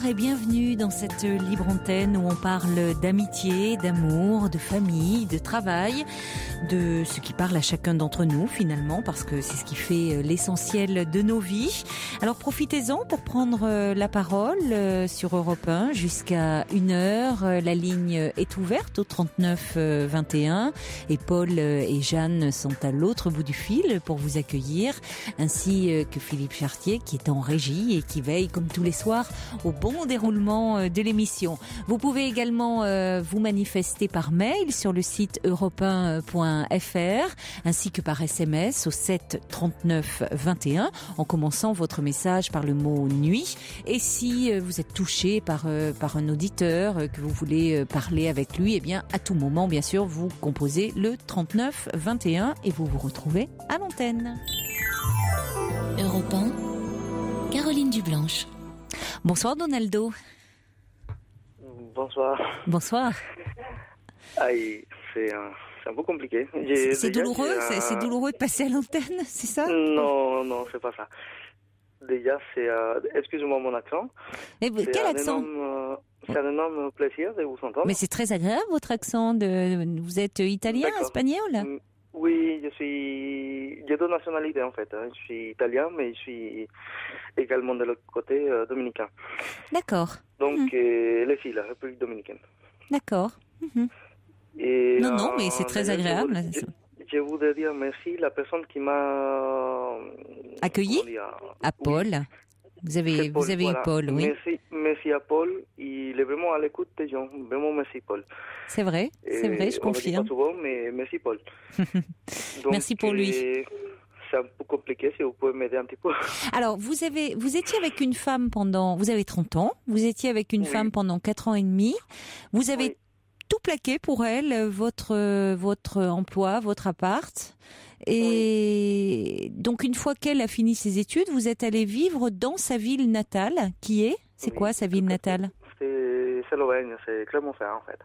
Bonsoir et bienvenue dans cette libre antenne où on parle d'amitié, d'amour, de famille, de travail, de ce qui parle à chacun d'entre nous finalement, parce que c'est ce qui fait l'essentiel de nos vies. Alors profitez-en pour prendre la parole sur Europe 1 jusqu'à 1h. La ligne est ouverte au 39 21 et Paul et Jeanne sont à l'autre bout du fil pour vous accueillir, ainsi que Philippe Chartier qui est en régie et qui veille comme tous les soirs au bon déroulement de l'émission. Vous pouvez également vous manifester par mail sur le site europe1.fr ainsi que par SMS au 7 39 21 en commençant votre message par le mot nuit. Et si vous êtes touché par un auditeur, que vous voulez parler avec lui, eh bien à tout moment bien sûr vous composez le 39 21 et vous vous retrouvez à l'antenne. Europe 1, Caroline Dublanche. Bonsoir Donaldo. Bonsoir. Bonsoir. Aïe, c'est un peu compliqué. C'est douloureux, c'est douloureux de passer à l'antenne, c'est ça? Non, c'est pas ça. Déjà, c'est... excusez-moi mon accent. Mais quel accent? C'est un énorme plaisir de vous entendre. Mais c'est très agréable votre accent. Vous êtes italien, espagnol? Oui, j'ai deux nationalités en fait. Je suis italien, mais je suis également de l'autre côté dominicain. D'accord. Donc, les filles, la République dominicaine. D'accord. Et, non, mais c'est très agréable. Je voudrais dire merci la personne qui m'a accueilli à Paul. Oui. Vous avez eu Paul, oui. Merci à Paul. Il est vraiment à l'écoute des gens. Vraiment merci Paul. C'est vrai, je confirme. On ne dit pas souvent, mais merci Paul. Donc, merci pour lui. C'est un peu compliqué, si vous pouvez m'aider un petit peu. Alors, vous étiez avec une femme vous avez 30 ans, vous étiez avec une femme pendant 4 ans et demi, vous avez tout plaqué pour elle, votre emploi, votre appart. Et donc, une fois qu'elle a fini ses études, vous êtes allé vivre dans sa ville natale, qui est? C'est quoi sa ville natale? C'est l'Auvergne, c'est Clermont-Ferrand, en fait.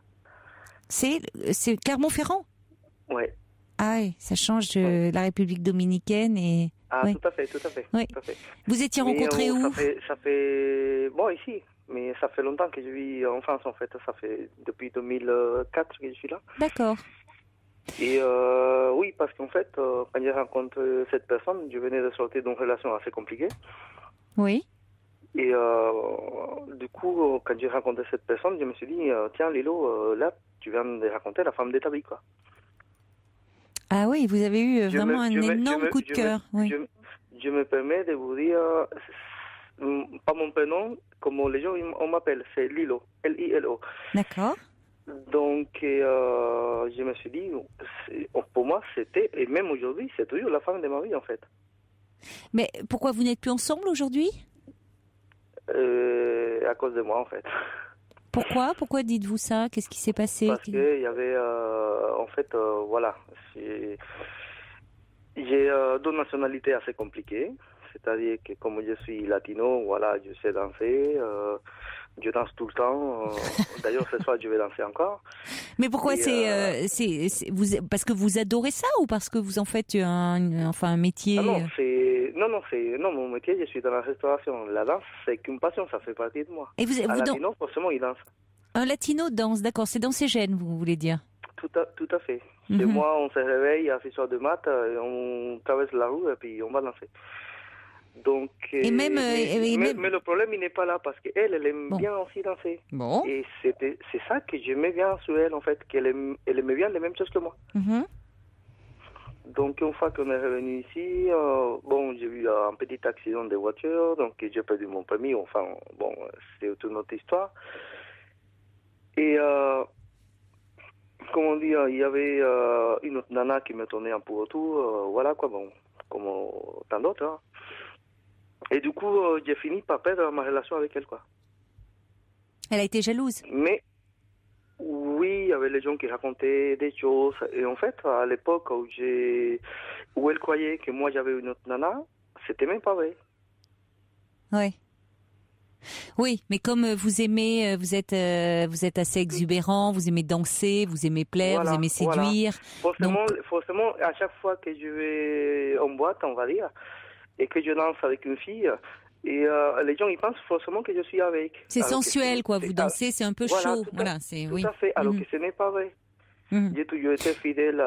C'est Clermont-Ferrand? Oui. Ah oui, ça change de la République dominicaine et... Ah, oui. Tout à fait. Oui. Tout à fait. Vous étiez rencontrés où? Ça fait... Bon, ici. Mais ça fait longtemps que je vis en France, en fait. Ça fait depuis 2004 que je suis là. D'accord. Et oui, parce qu'en fait, quand j'ai rencontré cette personne, je venais de sortir d'une relation assez compliquée. Oui. Et du coup, quand j'ai rencontré cette personne, je me suis dit, tiens Lilo, là, tu viens de raconter la femme de ta vie, quoi. Ah oui, vous avez eu vraiment un énorme coup de cœur. Oui. Je me permets de vous dire, pas mon prénom, comme les gens on m'appelle, c'est Lilo, Lilo. D'accord. Donc, je me suis dit, pour moi, c'était, et même aujourd'hui, c'est toujours la femme de ma vie, en fait. Mais pourquoi vous n'êtes plus ensemble aujourd'hui? À cause de moi, en fait. Pourquoi dites-vous ça? Qu'est-ce qui s'est passé? Parce qu'il y avait, en fait, voilà, j'ai deux nationalités assez compliquées. C'est-à-dire que comme je suis latino, voilà, je sais danser, je danse tout le temps. D'ailleurs, ce soir, je vais danser encore. Mais pourquoi parce que vous adorez ça ou parce que vous en faites un métier? Non, mon métier, je suis dans la restauration. La danse, c'est qu'une passion, ça fait partie de moi. Et un latino, forcément, il danse. Un latino danse, d'accord, c'est dans ses gènes, vous voulez dire? Tout à fait. Chez moi, on se réveille à 6 heures de mat, on traverse la rue et puis on va danser. Donc, mais le problème, il n'est pas là parce qu'elle aime bien aussi danser. Bon. Et c'est ça que j'aimais bien sur elle, en fait, qu'elle aimait bien les mêmes choses que moi. Donc, une fois qu'on est revenu ici, j'ai eu un petit accident de voiture, donc j'ai perdu mon permis. Enfin, bon, c'est toute notre histoire. Et, comment dire, il y avait une autre nana qui me tournait un peu autour, voilà quoi, bon, comme tant d'autres, hein. Et du coup, j'ai fini par perdre ma relation avec elle, quoi. Elle a été jalouse? Mais, oui, il y avait les gens qui racontaient des choses. Et en fait, à l'époque où elle croyait que moi j'avais une autre nana, c'était même pas vrai. Oui. Oui, mais comme vous aimez, vous êtes assez exubérant, vous aimez danser, vous aimez plaire, vous aimez séduire. Voilà. Forcément, à chaque fois que je vais en boîte, on va dire, et que je danse avec une fille, Et les gens, ils pensent forcément que je suis avec. C'est sensuel, quoi. Vous dansez, c'est un peu chaud. Voilà, tout à fait, alors que ce n'est pas vrai. J'ai toujours été fidèle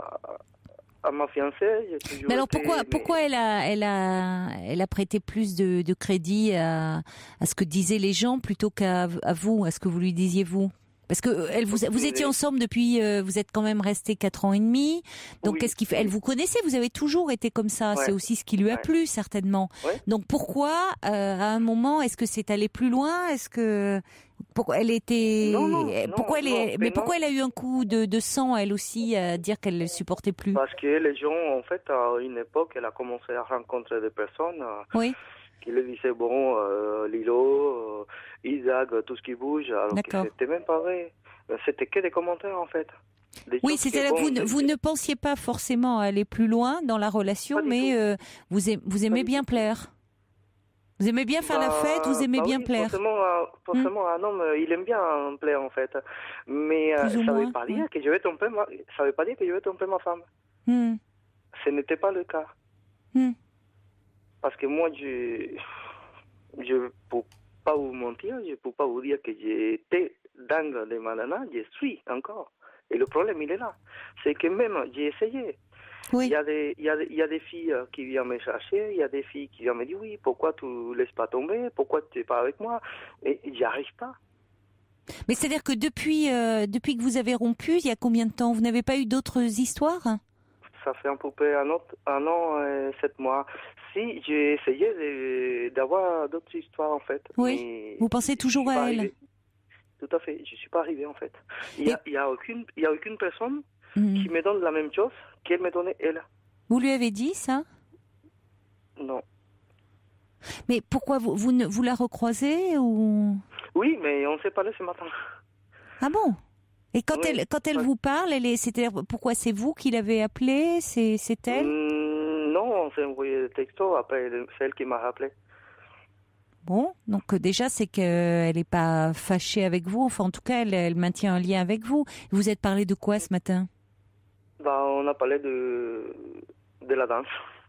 à ma fiancée. Mais alors pourquoi elle a prêté plus de crédit à ce que disaient les gens plutôt qu'à vous, à ce que vous lui disiez vous? Parce que vous étiez ensemble depuis, vous êtes quand même restés 4 ans et demi. Donc qu'est-ce qu'il fait? Elle vous connaissait, vous avez toujours été comme ça. Ouais. C'est aussi ce qui lui a plu certainement. Ouais. Donc pourquoi, à un moment, est-ce que c'est allé plus loin? Est-ce que pourquoi elle était, pourquoi elle a eu un coup de sang elle aussi à dire qu'elle ne supportait plus? Parce que les gens, en fait, à une époque, elle a commencé à rencontrer des personnes. Oui. Qui lui disaient, bon, Lilo, Isaac, tout ce qui bouge, alors que c'était même pas vrai. C'était que des commentaires, en fait. Oui, c'est-à-dire que vous ne pensiez pas forcément aller plus loin dans la relation, mais vous aimez bien plaire. Vous aimez bien faire la fête, vous aimez bien plaire. Forcément, un homme, il aime bien plaire, en fait. Mais ça ne veut pas dire que je vais tromper ma femme. Ce n'était pas le cas. Parce que moi, je ne peux pas vous mentir, je ne peux pas vous dire que j'étais dingue de ma nana, je suis encore. Et le problème, il est là. C'est que même, j'ai essayé. Oui. Il y a des filles qui viennent me chercher, il y a des filles qui viennent me dire, oui, pourquoi tu ne laisses pas tomber, pourquoi tu n'es pas avec moi? Et j'y arrive pas. Mais c'est-à-dire que depuis que vous avez rompu, il y a combien de temps? Vous n'avez pas eu d'autres histoires? Ça fait à peu près un an et 7 mois. Si, j'ai essayé d'avoir d'autres histoires, en fait. Oui, vous pensez toujours à elle? Tout à fait, je ne suis pas arrivé, en fait. Il y a aucune personne qui me donne la même chose qu'elle me donnait, elle. Vous lui avez dit ça? Non. Mais pourquoi vous la recroisez ou? Oui, mais on s'est parlé ce matin. Ah bon? Et quand elle vous parle, c'est-à-dire pourquoi c'est vous qui l'avez appelée, c'est elle? Non, on s'est envoyé des textos, après c'est elle qui m'a rappelé. Bon, donc déjà c'est qu'elle n'est pas fâchée avec vous, enfin en tout cas elle maintient un lien avec vous. Vous êtes parlé de quoi ce matin? On a parlé de la danse.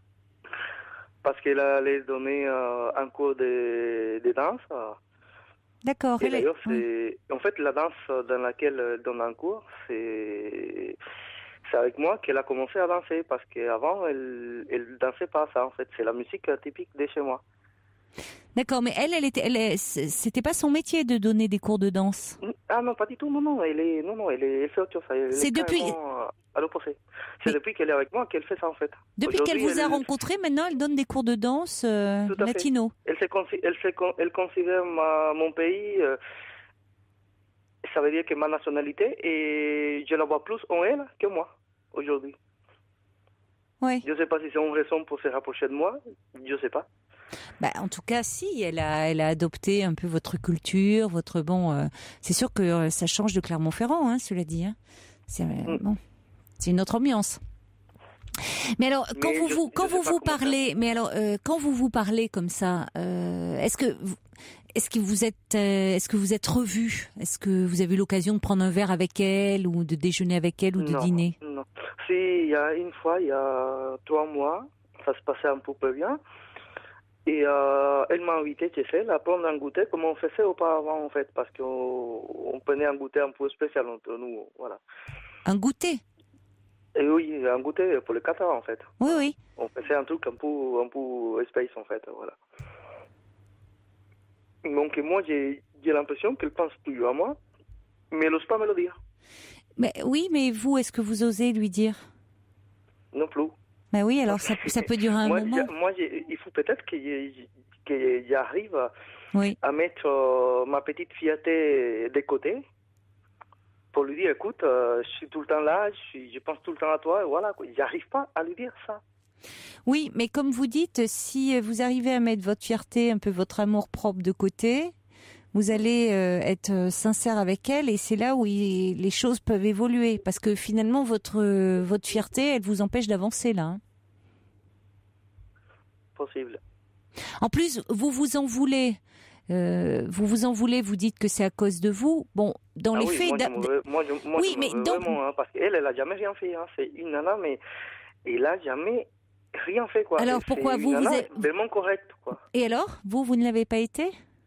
Parce qu'elle allait donner un cours de danse. D'accord. Et d'ailleurs, en fait, la danse dans laquelle elle donne un cours, c'est avec moi qu'elle a commencé à danser, parce qu'avant, elle dansait pas ça, en fait. C'est la musique typique de chez moi. D'accord, mais c'était pas son métier de donner des cours de danse? Ah non, pas du tout, non, elle fait autre chose. C'est depuis... à l'opposé. C'est depuis qu'elle est avec moi qu'elle fait ça, en fait. Depuis qu'elle vous a rencontré, maintenant, elle donne des cours de danse latino. Elle considère mon pays, ça veut dire que ma nationalité, et je la vois plus en elle que moi, aujourd'hui. Oui. Je ne sais pas si c'est une raison pour se rapprocher de moi, je ne sais pas. En tout cas, si, elle a adopté un peu votre culture, c'est sûr que ça change de Clermont-Ferrand, hein, cela dit. Hein. C'est une autre ambiance. Mais alors, quand vous vous parlez comme ça, est-ce que vous êtes revus? Est-ce que vous avez eu l'occasion de prendre un verre avec elle, ou de déjeuner avec elle, ou de dîner? Non. Si, il y a une fois, il y a 3 mois, ça se passait un peu bien. Et elle m'a invité chez elle à prendre un goûter comme on faisait auparavant, en fait, parce qu'on prenait un goûter un peu spécial entre nous, voilà. Un goûter? Et oui, un goûter pour le Qatar, en fait. Oui. On faisait un truc un peu space, en fait, voilà. Donc moi, j'ai l'impression qu'elle pense toujours à moi, mais elle n'ose pas me le dire. Mais vous, est-ce que vous osez lui dire? Non plus. Oui, alors ça peut durer un moment. Moi, il faut peut-être que j'arrive à mettre ma petite fierté de côté pour lui dire, écoute, je suis tout le temps là, je pense tout le temps à toi, et voilà. J'arrive pas à lui dire ça. Oui, mais comme vous dites, si vous arrivez à mettre votre fierté, un peu votre amour propre de côté, vous allez être sincère avec elle, et c'est là où les choses peuvent évoluer, parce que finalement votre fierté, elle vous empêche d'avancer là. Hein. Possible. En plus, vous vous en voulez. Vous dites que c'est à cause de vous. Bon, dans les faits... Moi, mais donc... vraiment, hein, parce qu'elle a jamais rien fait. Hein. C'est une nana, mais elle a jamais rien fait, quoi. Alors, pourquoi vous êtes vraiment correct, quoi. Et alors, vous ne l'avez pas été?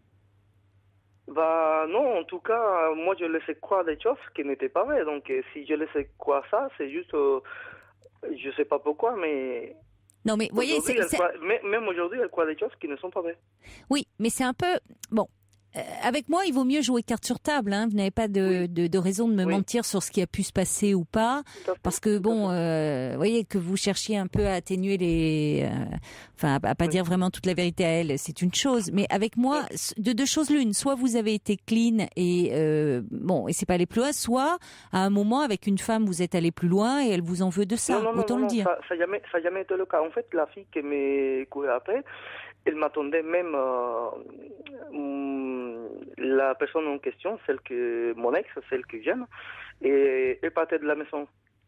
Bah non, en tout cas, moi je laissais croire des choses qui n'étaient pas vraies. Donc si je laissais croire ça, c'est juste, je sais pas pourquoi, mais... Non, mais vous voyez, même aujourd'hui, elle croit des choses qui ne sont pas vraies. Oui, mais c'est un peu... Bon, avec moi, il vaut mieux jouer carte sur table. Hein. Vous n'avez pas de raison de me mentir sur ce qui a pu se passer ou pas. Parce que, bon, vous voyez, que vous cherchiez un peu à atténuer les... Enfin, à pas dire vraiment toute la vérité à elle, c'est une chose. Mais avec moi, de deux choses l'une. Soit vous avez été clean et bon, et c'est pas allé plus loin, soit à un moment, avec une femme, vous êtes allé plus loin et elle vous en veut de ça. Autant le dire. Ça n'a jamais été le cas. En fait, la fille qui m'est courue après, elle m'attendait même... la personne en question, mon ex, celle que j'aime, et elle partait de la maison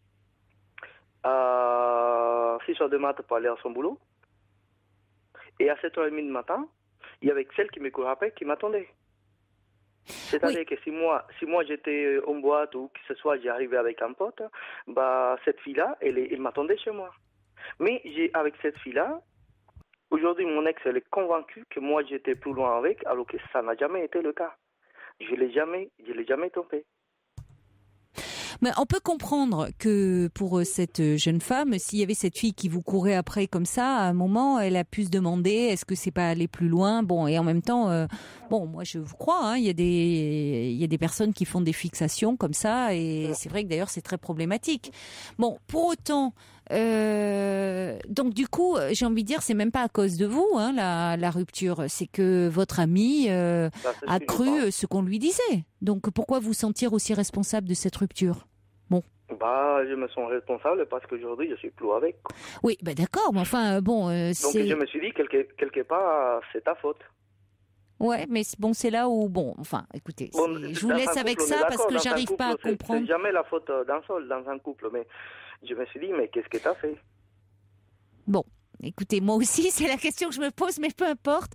à 6h du matin pour aller à son boulot. Et à 7h30 du matin, il y avait celle qui me courait après qui m'attendait. C'est-à-dire que si moi j'étais en boîte ou que ce soit j'arrivais avec un pote, bah cette fille-là, elle m'attendait chez moi. Mais avec cette fille-là, aujourd'hui, mon ex, elle est convaincue que moi, j'étais plus loin avec, alors que ça n'a jamais été le cas. Je l'ai jamais trompé. Mais on peut comprendre que pour cette jeune femme, s'il y avait cette fille qui vous courait après comme ça, à un moment, elle a pu se demander est-ce que c'est pas aller plus loin. Bon, et en même temps, bon, moi je vous crois, hein, il y a des personnes qui font des fixations comme ça, et c'est vrai que d'ailleurs c'est très problématique. Bon, pour autant. Donc du coup, j'ai envie de dire, c'est même pas à cause de vous, hein, la rupture, c'est que votre ami a cru ce qu'on lui disait. Donc pourquoi vous sentir aussi responsable de cette rupture? Bon. Bah, je me sens responsable parce qu'aujourd'hui je suis plus avec. Oui, bah d'accord, mais enfin bon. Donc je me suis dit quelque part c'est ta faute. Ouais, mais bon, c'est là où enfin, écoutez, je vous laisse avec ça parce que j'arrive pas à comprendre. C'est jamais la faute d'un seul dans un couple, mais je me suis dit, mais qu'est-ce que tu as fait? Bon, écoutez, moi aussi, c'est la question que je me pose, mais peu importe.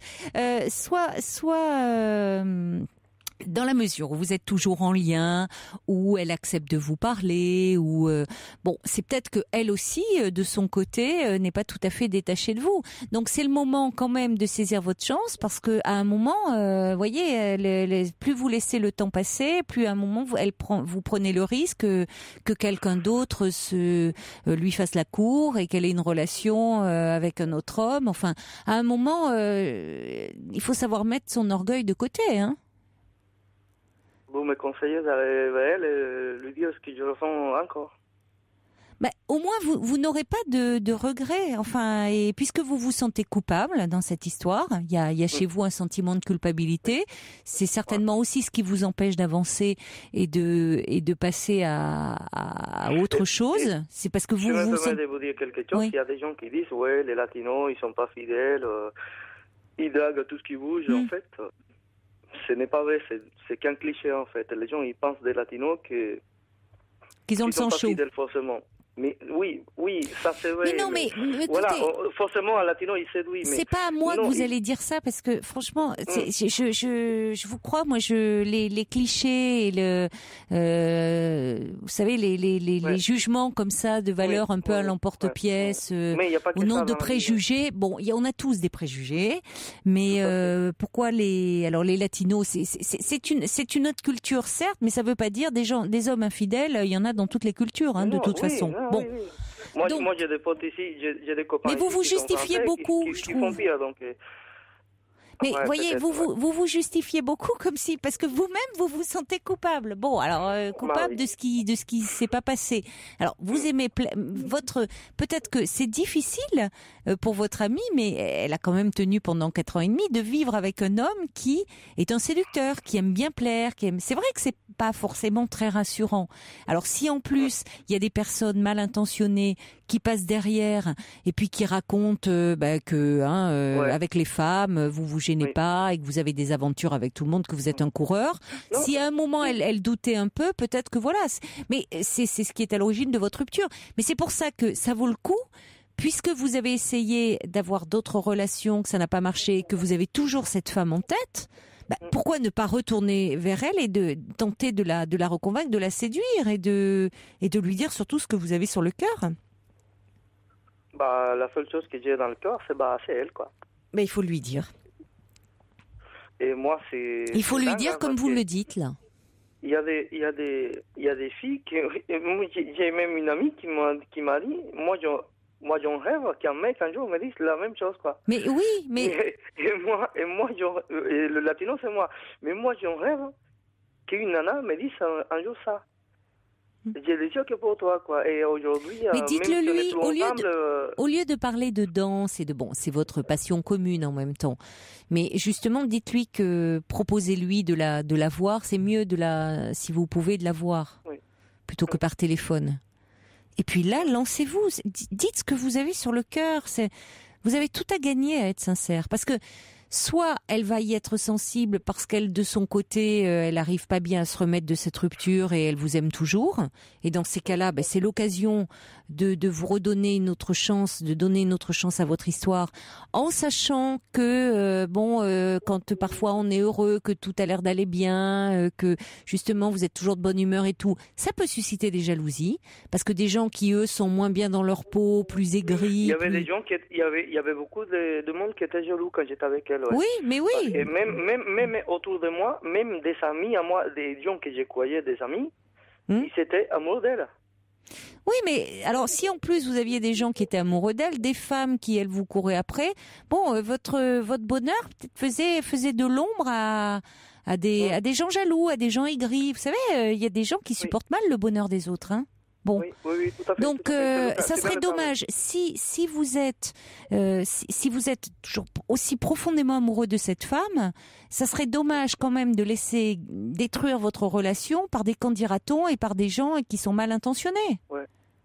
Dans la mesure où vous êtes toujours en lien, où elle accepte de vous parler, ou bon, c'est peut-être que elle aussi, de son côté, n'est pas tout à fait détachée de vous. Donc c'est le moment quand même de saisir votre chance, parce que à un moment, voyez, plus vous laissez le temps passer, plus à un moment vous prenez le risque que quelqu'un d'autre lui fasse la cour et qu'elle ait une relation avec un autre homme. Enfin, à un moment, il faut savoir mettre son orgueil de côté, hein. Vous me conseillez d'aller vers elle et lui dire ce que je ressens encore. Bah, au moins, vous n'aurez pas de regrets. Enfin, et puisque vous vous sentez coupable dans cette histoire, il y a chez vous un sentiment de culpabilité. C'est certainement aussi ce qui vous empêche d'avancer et de passer à autre chose. C'est parce que vous je me vous permets de vous dire quelque chose. Oui. Il y a des gens qui disent, ouais, les latinos, ils sont pas fidèles, ils draguent tout ce qui bouge. En fait, ce n'est pas vrai, c'est qu'un cliché en fait. Les gens ils pensent des latinos qu'ils ont le sang chaud. Fidèles forcément. Mais oui, ça c'est vrai. Mais non, mais écoutez, voilà, forcément un latino il séduit. Mais c'est pas à moi que vous allez dire ça parce que franchement, je vous crois. Moi, les clichés et vous savez les jugements comme ça de valeur un peu à l'emporte-pièce, au nom de préjugés. Bon, on a tous des préjugés, mais pourquoi les latinos, c'est une autre culture certes, mais ça veut pas dire des hommes infidèles. Il y en a dans toutes les cultures, hein, de toute façon. Bon. Oui. Moi, j'ai des potes ici, j'ai des copains. Mais vous vous justifiez beaucoup, je trouve. Qui font pire, donc. Mais voyez, vous justifiez beaucoup comme si, parce que vous-même vous vous sentez coupable. Bon, alors coupable de ce qui s'est pas passé. Alors vous aimez peut-être que c'est difficile pour votre amie, mais elle a quand même tenu pendant 4 ans et demi de vivre avec un homme qui est un séducteur, qui aime bien plaire, C'est vrai que c'est pas forcément très rassurant. Alors si en plus il y a des personnes mal intentionnées qui passent derrière et puis qui racontent que avec les femmes vous vous gênez pas et que vous avez des aventures avec tout le monde, que vous êtes un coureur. Non. Si à un moment elle doutait un peu, peut-être que voilà. Mais c'est ce qui est à l'origine de votre rupture. Mais c'est pour ça que ça vaut le coup. Puisque vous avez essayé d'avoir d'autres relations, que ça n'a pas marché, que vous avez toujours cette femme en tête, pourquoi ne pas retourner vers elle et de tenter de la reconvaincre, de la séduire et de lui dire surtout ce que vous avez sur le cœur? la seule chose que j'ai dans le cœur, c'est elle, quoi. Mais il faut lui dire. Et moi, c'est... Il faut lui dire comme vous le dites, là. Il y a des filles j'ai même une amie qui m'a dit, moi j'en rêve qu'un mec un jour me dise la même chose, quoi. Mais oui, mais... Et moi, le latino, c'est moi. Mais moi, j'en rêve qu'une nana me dise un jour ça. J'ai des yeux que pour toi, quoi. Et aujourd'hui, mais dites-le lui, au lieu de parler de danse et de c'est votre passion commune en même temps. Mais justement, dites-lui proposez-lui de la voir. C'est mieux si vous pouvez, de la voir, plutôt que par téléphone. Et puis là, lancez-vous. Dites ce que vous avez sur le cœur. Vous avez tout à gagner à être sincère, parce que soit elle va y être sensible parce qu'elle, de son côté, elle n'arrive pas bien à se remettre de cette rupture et elle vous aime toujours. Et dans ces cas-là, c'est l'occasion de vous redonner une autre chance, de donner une autre chance à votre histoire, en sachant que, quand parfois on est heureux, que tout a l'air d'aller bien, que justement vous êtes toujours de bonne humeur et tout, ça peut susciter des jalousies, parce que des gens qui, eux, sont moins bien dans leur peau, plus aigris... Il y avait des gens il y avait beaucoup de monde qui était jaloux quand j'étais avec elle. Ouais. Oui, mais oui. Et même autour de moi, même des amis à moi, des gens que je croyais des amis, ils étaient amoureux d'elle. Oui, mais alors si en plus vous aviez des gens qui étaient amoureux d'elle, des femmes qui, elles, vous couraient après, votre bonheur peut-être faisait de l'ombre à des gens jaloux, à des gens aigris. Vous savez, il y a des gens qui supportent mal le bonheur des autres, hein. Bon, oui, tout à fait. Donc ça serait dommage si vous êtes toujours aussi profondément amoureux de cette femme, ça serait dommage quand même de laisser détruire votre relation par des candidatons et par des gens qui sont mal intentionnés. Ouais.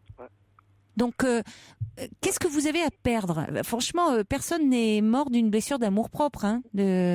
Donc qu'est-ce que vous avez à perdre ? Franchement, personne n'est mort d'une blessure d'amour-propre, hein.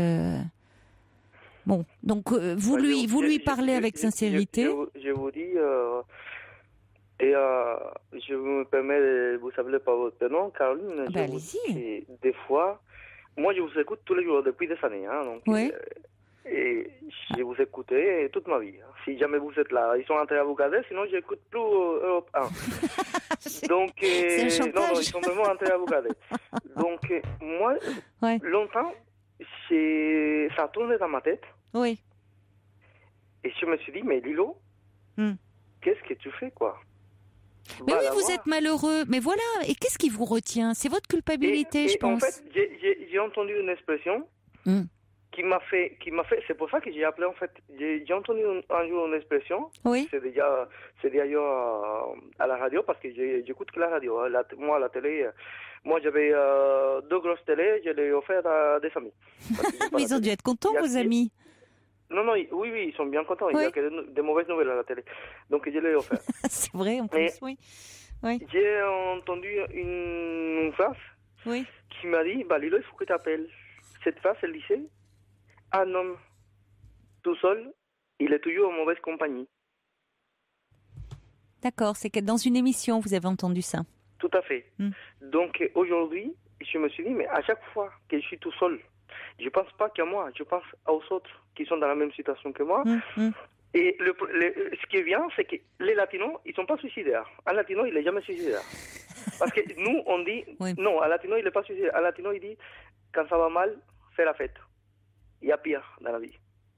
Bon, donc vous lui parlez avec sincérité. Je vous dis. Et je me permets de vous appeler par votre nom, Caroline. Allez-y. Des fois, moi je vous écoute tous les jours depuis des années. Hein, donc, oui. Et je vous écoutais toute ma vie. Hein. Si jamais vous êtes là, ils sont entrés à vous garder, sinon je n'écoute plus Europe 1. Donc, c'est un chantage. Non, ils sont vraiment entrés à vous garder. Donc, moi, longtemps, ça tournait dans ma tête. Oui. Et je me suis dit, mais Lilo, qu'est-ce que tu fais, quoi ? Mais oui, vous êtes malheureux. Mais voilà. Et qu'est-ce qui vous retient ? C'est votre culpabilité, je pense. En fait, j'ai entendu une expression qui m'a fait. C'est pour ça que j'ai appelé, en fait. J'ai entendu un jour une expression. Oui. C'est déjà à la radio, parce que j'écoute que la radio. Moi, la télé. Moi, j'avais 2 grosses télés. Je les ai offert à des amis. Mais ils ont dû être contents, vos amis. Non, oui, ils sont bien contents. Il n'y a que des mauvaises nouvelles à la télé. Donc, je l'ai offert. C'est vrai, en plus, oui. J'ai entendu une phrase qui m'a dit, Lilo, il faut que tu appelles. Cette phrase, elle disait, un homme tout seul, il est toujours en mauvaise compagnie. D'accord, c'est que dans une émission, vous avez entendu ça. Tout à fait. Donc, aujourd'hui, je me suis dit, mais à chaque fois que je suis tout seul, je ne pense pas qu'à moi, je pense aux autres qui sont dans la même situation que moi. Et ce qui est bien, c'est que les latinos, ils ne sont pas suicidaires. Un latino, il n'est jamais suicidaire. Parce que nous, on dit, non, un latino, il n'est pas suicidaire. Un latino, il dit, quand ça va mal, fais la fête. Il y a pire dans la vie.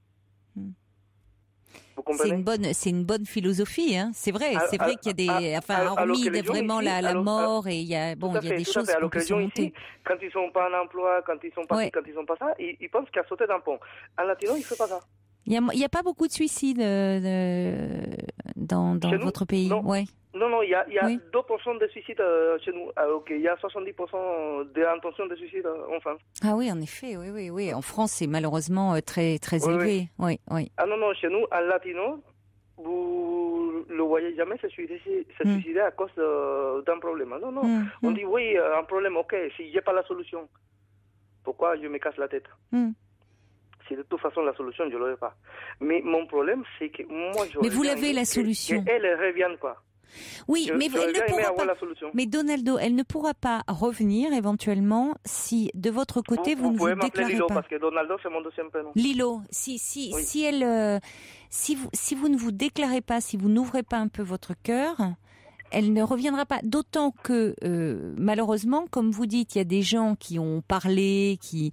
Vous comprenez ? C'est une bonne philosophie, hein. C'est vrai qu'il y a des, hormis vraiment la mort, et il y a des choses qu'on peut surmonter. Ici, quand ils sont pas en emploi, quand ils sont pas quand ils sont pas ça, ils pensent qu'à sauter d'un pont. Un latino, il fait pas ça. Il y a pas beaucoup de suicides dans votre pays. Non, il y a 2% de suicides chez nous, alors qu'il y a 70% d'intentions de suicide en France. Ah oui, en effet, oui. En France, c'est malheureusement très élevé. Oui. Ah non, chez nous, un latino, vous le voyez jamais se suicider à cause d'un problème. Non. On dit oui, un problème, ok, si j'ai pas la solution, pourquoi je me casse la tête? Si de toute façon la solution, je l'aurai pas. Mais mon problème, c'est que moi, mais vous l'avez la solution. Elle revient, quoi. Oui, mais elle ne pourra pas. Mais Donaldo, elle ne pourra pas revenir éventuellement si de votre côté vous ne vous déclarez Lilo, pas. Parce que Donaldo, c'est mon deuxième prénom. Lilo, si vous ne vous déclarez pas, si vous n'ouvrez pas un peu votre cœur, elle ne reviendra pas. D'autant que, malheureusement, comme vous dites, il y a des gens qui ont parlé, qui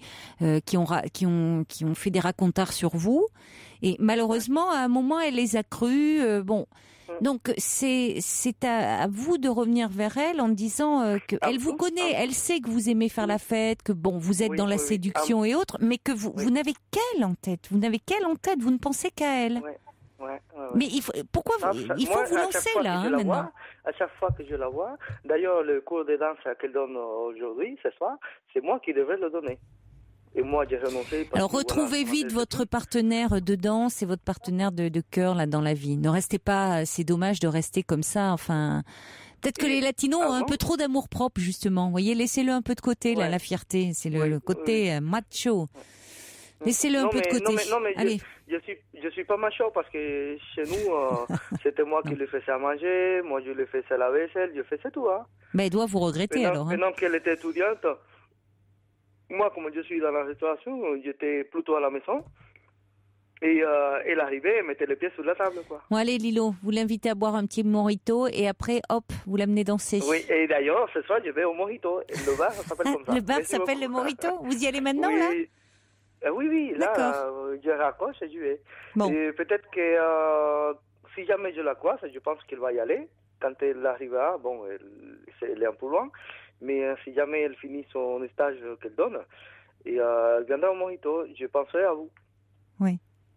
ont fait des racontars sur vous. Et malheureusement, à un moment, elle les a crus. Donc c'est à vous de revenir vers elle en disant qu'elle vous connaît, elle sait que vous aimez faire la fête, que vous êtes dans la séduction et autres, mais que vous n'avez qu'elle en tête. Vous n'avez qu'elle en tête, vous ne pensez qu'à elle. Mais il faut vous lancer là maintenant. À chaque fois que je la vois, d'ailleurs le cours de danse qu'elle donne aujourd'hui, ce soir, c'est moi qui devrais le donner. Et moi, j'ai renoncé. Alors, retrouvez vite votre partenaire de danse et votre partenaire de cœur là dans la vie. Ne restez pas. C'est dommage de rester comme ça. Enfin, peut-être que les Latinos ont un peu trop d'amour propre justement. Vous voyez, laissez-le un peu de côté là, la fierté. C'est le côté macho. Laissez-le un peu de côté. Allez. Je suis pas macho parce que chez nous, c'était moi qui lui faisais à manger, moi je lui faisais la vaisselle, je faisais tout. Mais elle doit vous regretter alors. Maintenant qu'elle était étudiante. Moi, comme je suis dans la restauration, j'étais plutôt à la maison. Et elle arrivait, elle mettait les pieds sur la table, quoi. Bon, allez, Lilo, vous l'invitez à boire un petit mojito et après, hop, vous l'amenez danser. Oui, et d'ailleurs, ce soir, je vais au mojito. Le bar s'appelle comme ça. Le bar s'appelle le mojito. Vous y allez maintenant, là Oui, là, je raccroche et je vais. Bon. Et peut-être que si jamais je la croise, je pense qu'elle va y aller. Quand elle arrivera, elle est un peu loin. Mais si jamais elle finit son stage qu'elle donne, et elle viendra au mojito, je penserai à vous. Oui.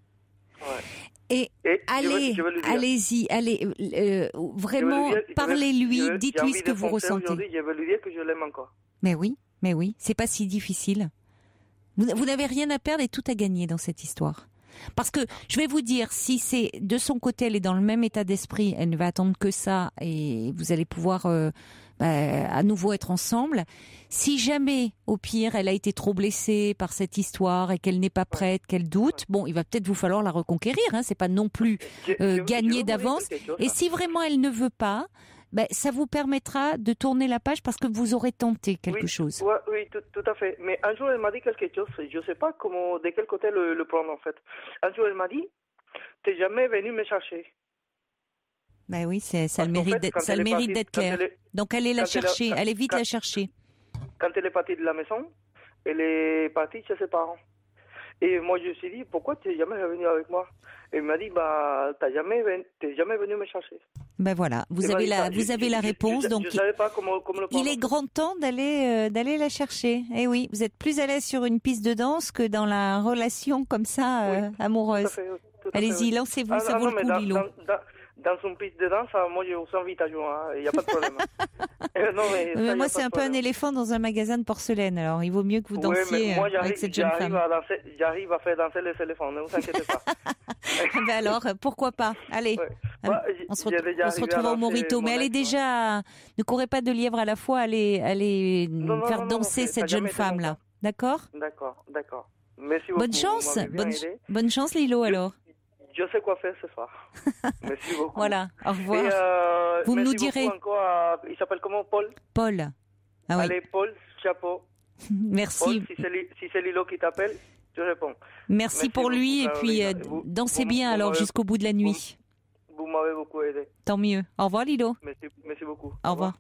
Et allez-y, vraiment, parlez-lui, dites-lui ce que vous ressentez. Je vais lui dire que je l'aime encore. Mais oui, c'est pas si difficile. Vous n'avez rien à perdre et tout à gagner dans cette histoire. Parce que, je vais vous dire, si c'est de son côté, elle est dans le même état d'esprit, elle ne va attendre que ça et vous allez pouvoir à nouveau être ensemble. Si jamais, au pire, elle a été trop blessée par cette histoire et qu'elle n'est pas prête, qu'elle doute, il va peut-être vous falloir la reconquérir. C'est pas non plus gagner d'avance. Et si vraiment elle ne veut pas, ça vous permettra de tourner la page parce que vous aurez tenté quelque chose. Oui, tout à fait. Mais un jour, elle m'a dit quelque chose. Je ne sais pas de quel côté le prendre, en fait. Un jour, elle m'a dit, t'es jamais venu me chercher. Ben oui, ça le mérite d'être clair. Donc, allez la chercher. Allez vite la chercher. Quand elle est partie de la maison, elle est partie chez ses parents. Et moi, je me suis dit, pourquoi tu n'es jamais revenu avec moi? Et il m'a dit, t'es jamais venu me chercher. Ben voilà, vous avez la réponse. Donc, je savais pas comment le prendre. Il est grand temps d'aller la chercher. Eh oui, vous êtes plus à l'aise sur une piste de danse que dans la relation comme ça, amoureuse. Tout à fait, allez-y, lancez-vous, ça vaut le coup, Lilo. Dans une piste de danse, moi, je vous invite à jouer. Il n'y a pas de problème. mais moi, c'est un peu un éléphant dans un magasin de porcelaine. Alors, il vaut mieux que vous dansiez avec cette jeune femme. J'arrive à faire danser les éléphants, ne vous inquiétez pas. Alors, pourquoi pas? Allez, on se retrouve au mojito. Mais allez déjà, ne courez pas de lièvre à la fois, allez faire danser cette jeune femme-là. D'accord? D'accord. Merci beaucoup. Bonne chance, Lilo, alors. Je sais quoi faire ce soir. Merci beaucoup. Voilà, au revoir. Vous nous direz. Encore, il s'appelle comment, Paul? Paul. Ah oui. Allez, Paul, chapeau. Merci. Paul, si c'est Lilo qui t'appelle, je réponds. Merci pour lui et puis dansez bien alors jusqu'au bout de la nuit. Vous m'avez beaucoup aidé. Tant mieux. Au revoir, Lilo. Merci beaucoup. Au revoir.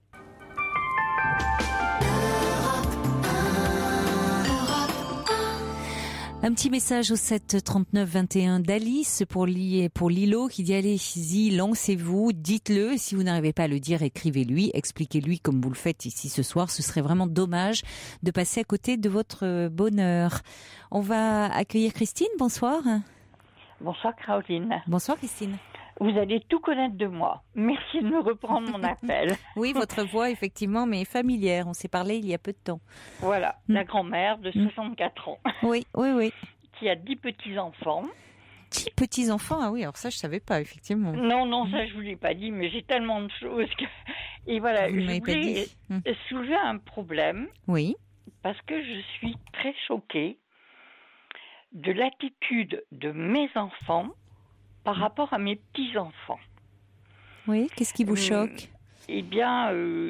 Un petit message au 7 39 21 d'Alice pour Lilo qui dit allez-y, lancez-vous, dites-le. Si vous n'arrivez pas à le dire, écrivez-lui, expliquez-lui comme vous le faites ici ce soir. Ce serait vraiment dommage de passer à côté de votre bonheur. On va accueillir Christine. Bonsoir. Bonsoir Caroline. Bonsoir Christine. Vous allez tout connaître de moi. Merci de me reprendre mon appel. Oui, votre voix, effectivement, mais familière. On s'est parlé il y a peu de temps. Voilà, la grand-mère de 64 ans. Oui. Qui a 10 petits-enfants. 10 petits-enfants? Ah oui, alors ça, je ne savais pas, effectivement. Non, ça, je ne vous l'ai pas dit, mais j'ai tellement de choses que... Et voilà, je voulais soulever un problème. Oui. Parce que je suis très choquée de l'attitude de mes enfants par rapport à mes petits-enfants. Oui, qu'est-ce qui vous choque? Eh bien,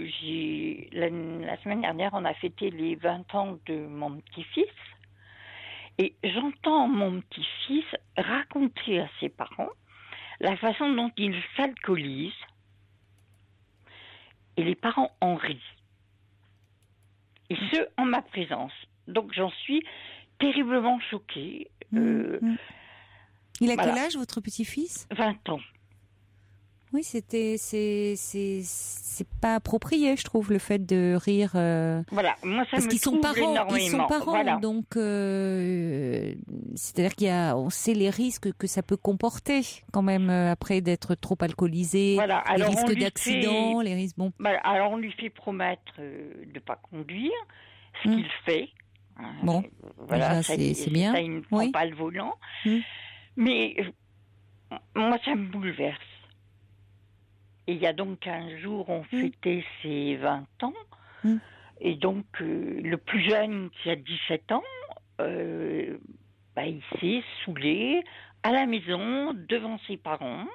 la semaine dernière, on a fêté les 20 ans de mon petit-fils. Et j'entends mon petit-fils raconter à ses parents la façon dont il s'alcoolise. Et les parents en rient. Et ce, en ma présence. Donc, j'en suis terriblement choquée. Il a quel âge, votre petit-fils ? 20 ans. Oui, c'est pas approprié, je trouve, le fait de rire. Voilà, moi ça parce me qu'ils sont trouble énormément. Ils sont parents, voilà. donc c'est-à-dire on sait les risques que ça peut comporter quand même après d'être trop alcoolisé, voilà. Les risques d'accident, les risques. Bon. Alors on lui fait promettre de pas conduire, ce qu'il fait. Bon, voilà, déjà, c'est bien. Ça, il ne prend pas le volant, mais moi ça me bouleverse. Et il y a donc 15 jours, on fêtait ses 20 ans. Et donc, le plus jeune, qui a 17 ans, il s'est saoulé à la maison, devant ses parents.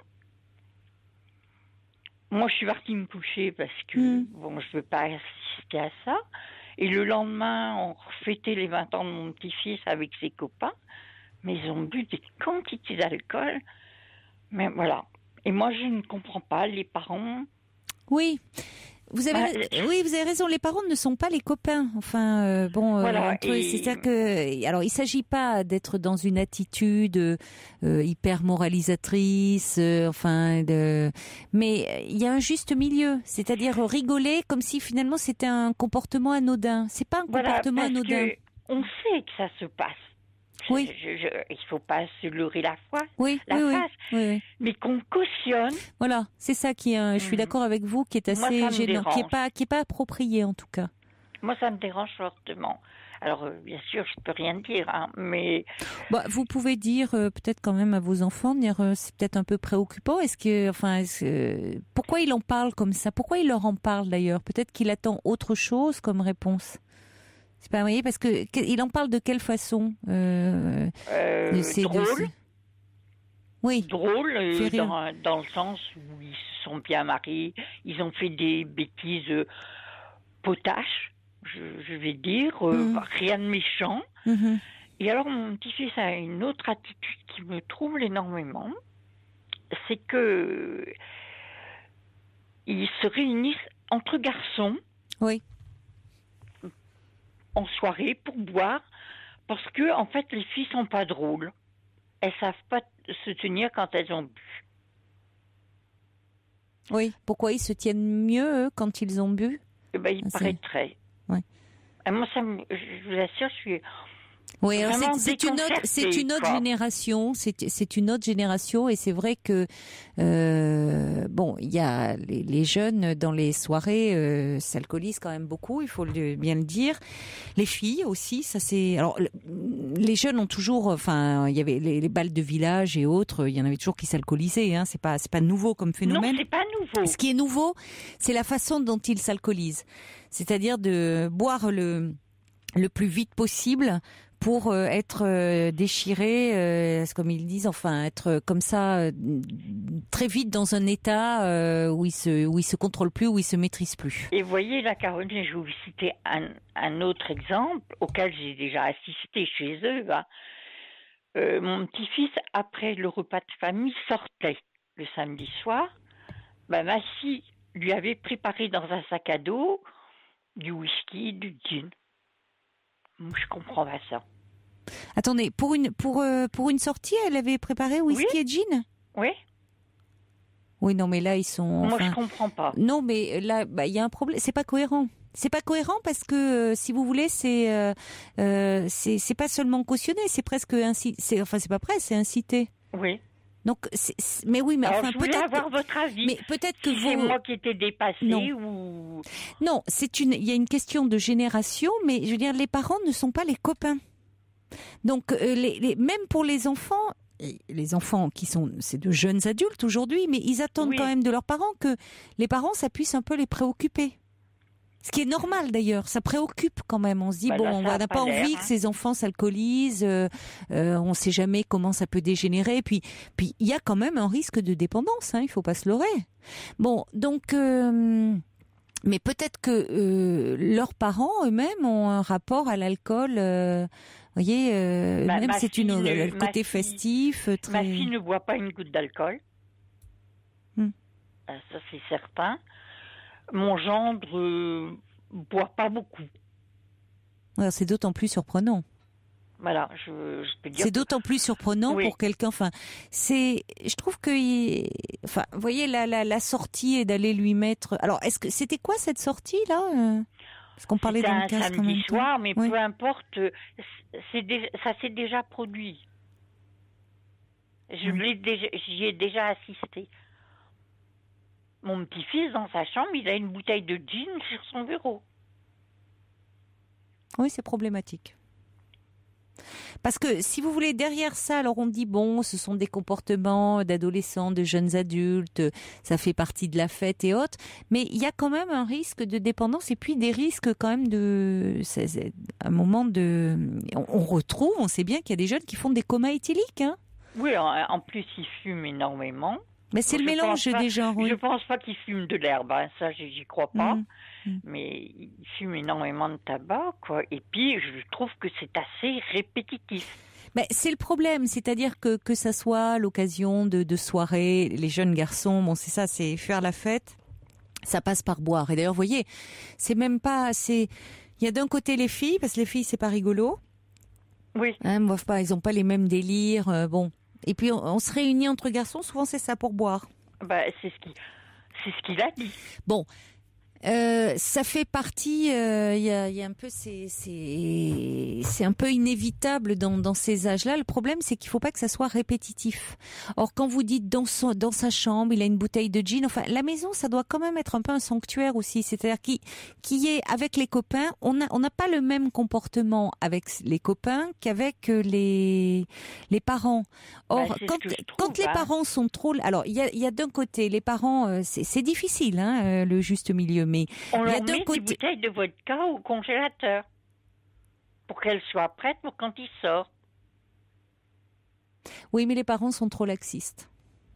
Moi, je suis partie me coucher parce que, je ne veux pas assister à ça. Et le lendemain, on fêtait les 20 ans de mon petit-fils avec ses copains. Mais ils ont bu des quantités d'alcool. Mais voilà. Et moi, je ne comprends pas, les parents... Oui, vous avez raison, les parents ne sont pas les copains. Enfin, c'est-à-dire que... Alors, il ne s'agit pas d'être dans une attitude hyper moralisatrice, mais il y a un juste milieu. C'est-à-dire rigoler comme si finalement c'était un comportement anodin. C'est pas un comportement anodin. On sait que ça se passe. Oui. Il ne faut pas se leurrer la face. Oui. Mais qu'on cautionne. Voilà, c'est ça qui est, je suis d'accord avec vous, qui est assez gênant, qui est pas approprié en tout cas. Moi, ça me dérange fortement. Alors, bien sûr, je ne peux rien dire, mais... vous pouvez dire peut-être quand même à vos enfants, c'est peut-être un peu préoccupant. Pourquoi il en parle comme ça ? Pourquoi il leur en parle d'ailleurs ? Peut-être qu'il attend autre chose comme réponse. C'est pas vrai, parce que il en parle de quelle façon drôle. Oui. Drôle, dans le sens où ils se sont bien mariés, ils ont fait des bêtises potaches, je vais dire, rien de méchant. Et alors, mon petit-fils a une autre attitude qui me trouble énormément, c'est que ils se réunissent entre garçons. Oui. En soirée pour boire, parce que en fait les filles sont pas drôles. Elles savent pas se tenir quand elles ont bu. Oui. Pourquoi ils se tiennent mieux eux, quand ils ont bu ? Il paraîtrait. Ouais. Et moi, je vous assure, je suis. Oui, c'est une autre génération. C'est une autre génération, et c'est vrai que il y a les jeunes dans les soirées s'alcoolisent quand même beaucoup, il faut bien le dire. Les filles aussi, ça c'est. Alors les jeunes ont toujours, il y avait les balles de village et autres, il y en avait toujours qui s'alcoolisaient. C'est pas nouveau comme phénomène. Non, c'est pas nouveau. Ce qui est nouveau, c'est la façon dont ils s'alcoolisent, c'est-à-dire de boire le plus vite possible pour être déchiré, comme ils disent, être comme ça très vite dans un état où il se contrôle plus, où il se maîtrise plus. Et voyez là, Caroline, je vais vous citer un autre exemple auquel j'ai déjà assisté chez eux. Mon petit-fils, après le repas de famille, sortait le samedi soir. Ma fille lui avait préparé dans un sac à dos du whisky, du gin. Je comprends pas ça. Attendez, pour une sortie, elle avait préparé whisky et gin ? Oui. Oui, non, mais là ils sont. Moi, je comprends pas. Non, mais là, il y a un problème. C'est pas cohérent. C'est pas cohérent parce que si vous voulez, c'est pas seulement cautionné, c'est presque c'est incité. Oui. Donc, mais oui, mais alors, enfin, je voulais avoir votre avis. Mais peut-être que c'est moi qui étais dépassée ou. Non, il y a une question de génération, mais je veux dire, les parents ne sont pas les copains. Donc, même pour les enfants c'est de jeunes adultes aujourd'hui, mais ils attendent quand même de leurs parents que les parents, ça puisse un peu les préoccuper. Ce qui est normal d'ailleurs, ça préoccupe quand même. On se dit, on n'a pas envie que ces enfants s'alcoolisent, on ne sait jamais comment ça peut dégénérer. Puis il y a quand même un risque de dépendance, il ne faut pas se leurrer. Bon, donc, mais peut-être que leurs parents eux-mêmes ont un rapport à l'alcool. Vous voyez, même c'est le côté festif. Ma fille ne boit pas une goutte d'alcool. Ça, c'est certain. Mon gendre boit pas beaucoup. Alors, c'est d'autant plus surprenant. Voilà, je peux dire. C'est d'autant plus surprenant pour quelqu'un. Enfin, je trouve que, enfin, vous voyez la sortie et d'aller lui mettre. Alors, est-ce que c'était quoi cette sortie là Parce qu'on parlait dans le casque en même temps. Samedi soir, mais peu importe, ça s'est déjà produit. J'y ai déjà assisté. Mon petit-fils, dans sa chambre, il a une bouteille de gin sur son bureau. Oui, c'est problématique. Parce que, si vous voulez, derrière ça, alors on dit, bon, ce sont des comportements d'adolescents, de jeunes adultes, ça fait partie de la fête et autres, mais il y a quand même un risque de dépendance et puis des risques quand même c'est un moment on retrouve, on sait bien qu'il y a des jeunes qui font des comas éthyliques, hein. Oui, en plus, ils fument énormément. Mais c'est le mélange des genres, oui. Je pense pas qu'ils fument de l'herbe, hein, ça, j'y crois pas. Mais ils fument énormément de tabac, quoi. Et puis, je trouve que c'est assez répétitif. Mais c'est le problème, c'est-à-dire que ça soit l'occasion de soirées, les jeunes garçons, bon, c'est ça, c'est faire la fête, ça passe par boire. Et d'ailleurs, vous voyez, c'est même pas, il y a d'un côté les filles, parce que les filles, c'est pas rigolo. Oui. Hein, boivent pas, ils ont pas les mêmes délires, bon. Et puis, on se réunit entre garçons, souvent c'est ça pour boire. Bah, c'est ce qu'il a dit. Bon. Ça fait partie, il y a un peu, c'est un peu inévitable dans ces âges-là. Le problème, c'est qu'il faut pas que ça soit répétitif. Or, quand vous dites dans sa chambre, il a une bouteille de gin. Enfin, la maison, ça doit quand même être un peu un sanctuaire aussi. C'est-à-dire qui est avec les copains. On n'a pas le même comportement avec les copains qu'avec les parents. Or, quand les parents sont trop, alors il y a d'un côté les parents, c'est difficile, hein, le juste milieu. Mais on leur met des bouteilles de vodka au congélateur pour qu'elles soient prêtes pour quand il sort. Oui, mais les parents sont trop laxistes.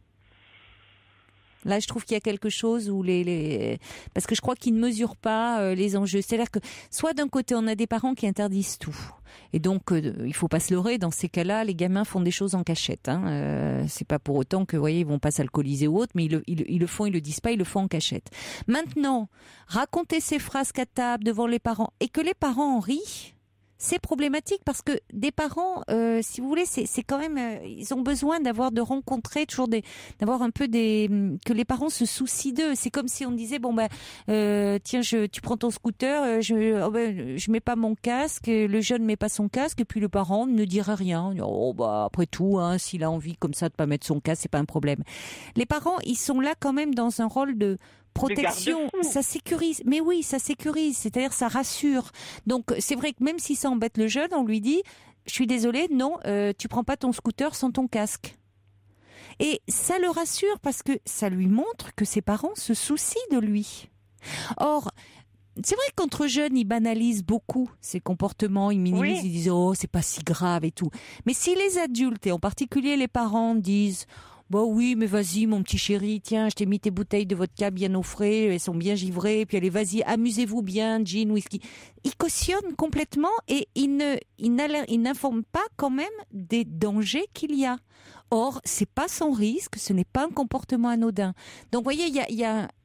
Là, je trouve qu'il y a quelque chose où parce que je crois qu'ils ne mesurent pas les enjeux. C'est-à-dire que soit d'un côté, on a des parents qui interdisent tout. Et donc, il faut pas se leurrer. Dans ces cas-là, les gamins font des choses en cachette. Hein. C'est pas pour autant que, vous voyez, ils vont pas s'alcooliser ou autre, mais ils le font, ils le disent pas, ils le font en cachette. Maintenant, raconter ces phrases qu'à table devant les parents et que les parents en rient, c'est problématique parce que des parents, si vous voulez, c'est quand même, ils ont besoin de rencontrer toujours d'avoir un peu que les parents se soucient d'eux. C'est comme si on disait bon tiens, tu prends ton scooter, je mets pas mon casque, le jeune met pas son casque et puis le parent ne dirait rien. Oh après tout, hein, s'il a envie comme ça de pas mettre son casque, c'est pas un problème. Les parents, ils sont là quand même dans un rôle de protection, ça sécurise. Mais oui, ça sécurise, c'est-à-dire ça rassure. Donc c'est vrai que même si ça embête le jeune, on lui dit je suis désolée, non, tu prends pas ton scooter sans ton casque. Et ça le rassure parce que ça lui montre que ses parents se soucient de lui. Or, c'est vrai qu'entre jeunes, ils banalisent beaucoup ces comportements, ils minimisent, ils disent oh, c'est pas si grave et tout. Mais si les adultes, et en particulier les parents, disent bon oui, mais vas-y mon petit chéri, tiens, je t'ai mis tes bouteilles de vodka bien au frais, elles sont bien givrées, puis allez, vas-y, amusez-vous bien, gin, whisky. Ils cautionnent complètement et ils n'informent pas quand même des dangers qu'il y a. Or, c'est pas sans risque, ce n'est pas un comportement anodin. Donc, vous voyez, il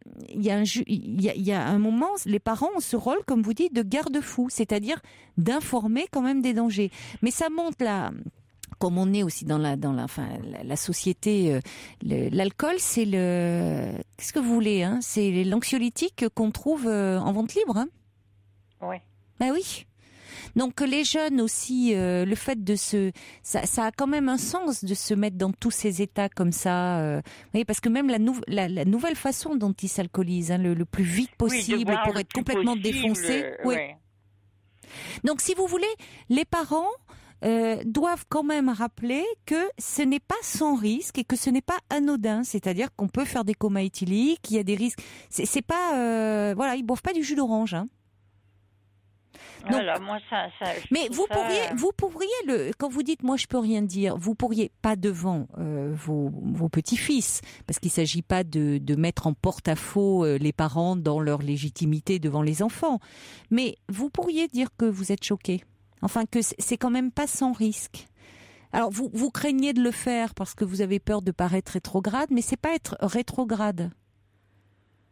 y a un moment, les parents ont ce rôle, comme vous dites, de garde-fou, c'est-à-dire d'informer quand même des dangers. Mais ça montre comme on est aussi dans la société, l'alcool, c'est qu'est-ce que vous voulez, hein, c'est l'anxiolytique qu'on trouve en vente libre, hein. Oui. Ben oui. Donc les jeunes aussi, le fait ça a quand même un sens de se mettre dans tous ces états comme ça. Vous voyez, parce que même la nouvelle façon dont ils s'alcoolisent, hein, le plus vite possible pour être complètement défoncé. Oui. Donc si vous voulez, les parents doivent quand même rappeler que ce n'est pas sans risque et que ce n'est pas anodin, c'est-à-dire qu'on peut faire des comas éthyliques, qu'il y a des risques. C'est pas ils boivent pas du jus d'orange, hein. Donc, voilà, moi mais vous pourriez quand vous dites moi je peux rien dire, vous pourriez pas devant vos petits-fils, parce qu'il s'agit pas de mettre en porte-à-faux les parents dans leur légitimité devant les enfants, mais vous pourriez dire que vous êtes choqué. Enfin, que c'est quand même pas sans risque. Alors, vous craignez de le faire parce que vous avez peur de paraître rétrograde, mais c'est pas être rétrograde.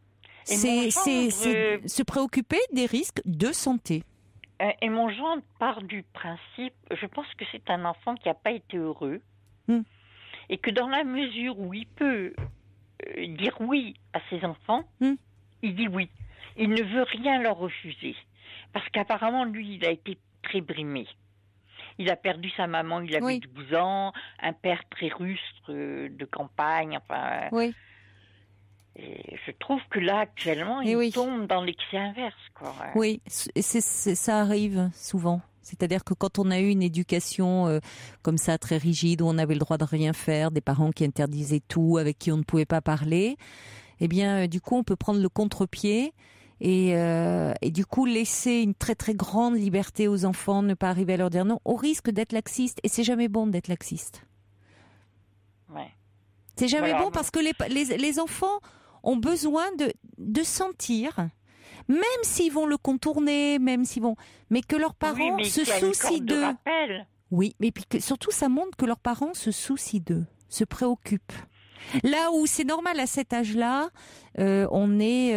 C'est se préoccuper des risques de santé. Et mon gendre part du principe, je pense que c'est un enfant qui n'a pas été heureux, et que dans la mesure où il peut dire oui à ses enfants, il dit oui. Il ne veut rien leur refuser. Parce qu'apparemment, lui, il a été très brimé. Il a perdu sa maman, il avait 12 ans, un père très rustre de campagne, enfin... Oui. Et je trouve que là, actuellement, il tombe dans l'excès inverse, quoi. Oui, ça arrive souvent. C'est-à-dire que quand on a eu une éducation comme ça, très rigide, où on avait le droit de rien faire, des parents qui interdisaient tout, avec qui on ne pouvait pas parler, eh bien, du coup, on peut prendre le contre-pied et du coup, laisser une très très grande liberté aux enfants, ne pas arriver à leur dire non, au risque d'être laxiste. Et c'est jamais bon d'être laxiste. Ouais. C'est jamais bon parce que les enfants ont besoin de sentir, même s'ils vont le contourner, mais que leurs parents se soucient d'eux. Oui, mais puis surtout ça montre que leurs parents se soucient d'eux, se préoccupent. Là où c'est normal à cet âge-là, on est,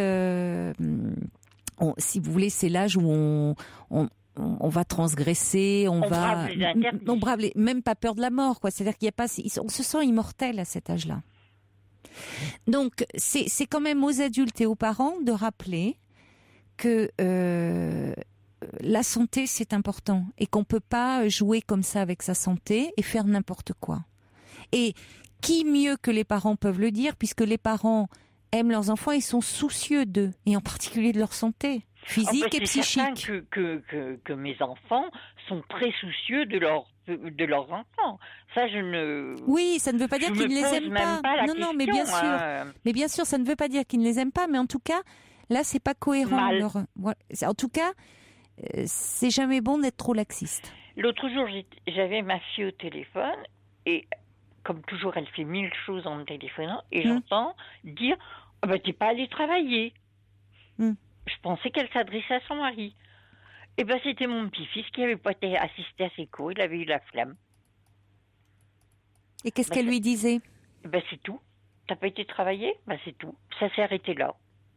si vous voulez, c'est l'âge où on va transgresser, on brave même pas peur de la mort, quoi. C'est-à-dire qu'il y a pas, on se sent immortel à cet âge-là. Donc c'est quand même aux adultes et aux parents de rappeler que la santé c'est important et qu'on peut pas jouer comme ça avec sa santé et faire n'importe quoi. Et qui mieux que les parents peuvent le dire, puisque les parents aiment leurs enfants et sont soucieux d'eux, et en particulier de leur santé physique et psychique. C'est certain que mes enfants sont très soucieux de leurs enfants. Ça, Oui, ça ne veut pas dire qu'ils ne les aiment pas. Non, mais bien sûr. Mais bien sûr, ça ne veut pas dire qu'ils ne les aiment pas, mais en tout cas, là, c'est pas cohérent. En tout cas, c'est jamais bon d'être trop laxiste. L'autre jour, j'avais ma fille au téléphone, et comme toujours, elle fait 1000 choses en me téléphonant, et j'entends dire « t'es pas allée travailler ». Je pensais qu'elle s'adressait à son mari. Et c'était mon petit-fils qui n'avait pas été assisté à ses cours, il avait eu la flamme. Et qu'est-ce qu'elle lui disait ? C'est tout. T'as pas été travailler ? C'est tout. Ça s'est arrêté là.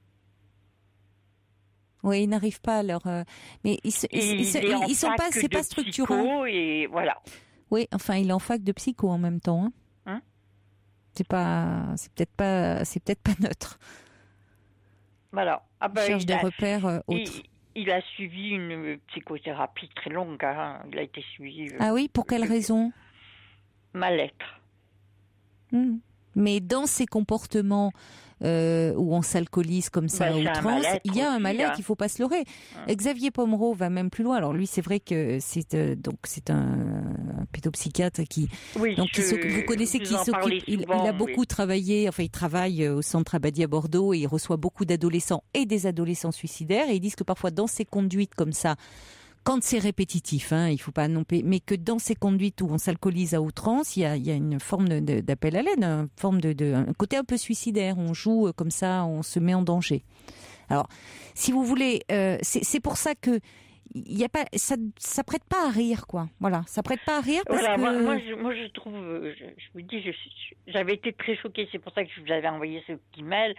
Oui, ils n'arrivent pas à leur... Mais ils sont pas... C'est pas structurant. Et voilà. Oui, enfin, il est en fac de psycho en même temps. C'est peut-être pas neutre. Voilà. Il cherche des repères autres. Il a suivi une psychothérapie très longue. Il a été suivi. Ah oui, pour quelle raison ? Mal-être. Mais dans ces comportements où on s'alcoolise comme ça à outrance, il y a un mal-être, il ne faut pas se leurrer. Xavier Pomereau va même plus loin. Alors lui, c'est vrai que c'est un pédopsychiatre qui, vous connaissez, qui s'occupe. Il a beaucoup travaillé. Enfin, il travaille au Centre Abadie à Bordeaux et il reçoit beaucoup d'adolescents et des adolescents suicidaires. Et ils disent que parfois, dans ces conduites comme ça, quand c'est répétitif, il faut pas non plus, mais que dans ces conduites où on s'alcoolise à outrance, il y a une forme d'appel à l'aide, une forme un côté un peu suicidaire. On joue comme ça, on se met en danger. Alors, si vous voulez, c'est pour ça que il y a pas, ça prête pas à rire, quoi. Voilà, ça prête pas à rire parce que moi je trouve, je me dis, j'avais été très choquée. C'est pour ça que je vous avais envoyé ce petit mail.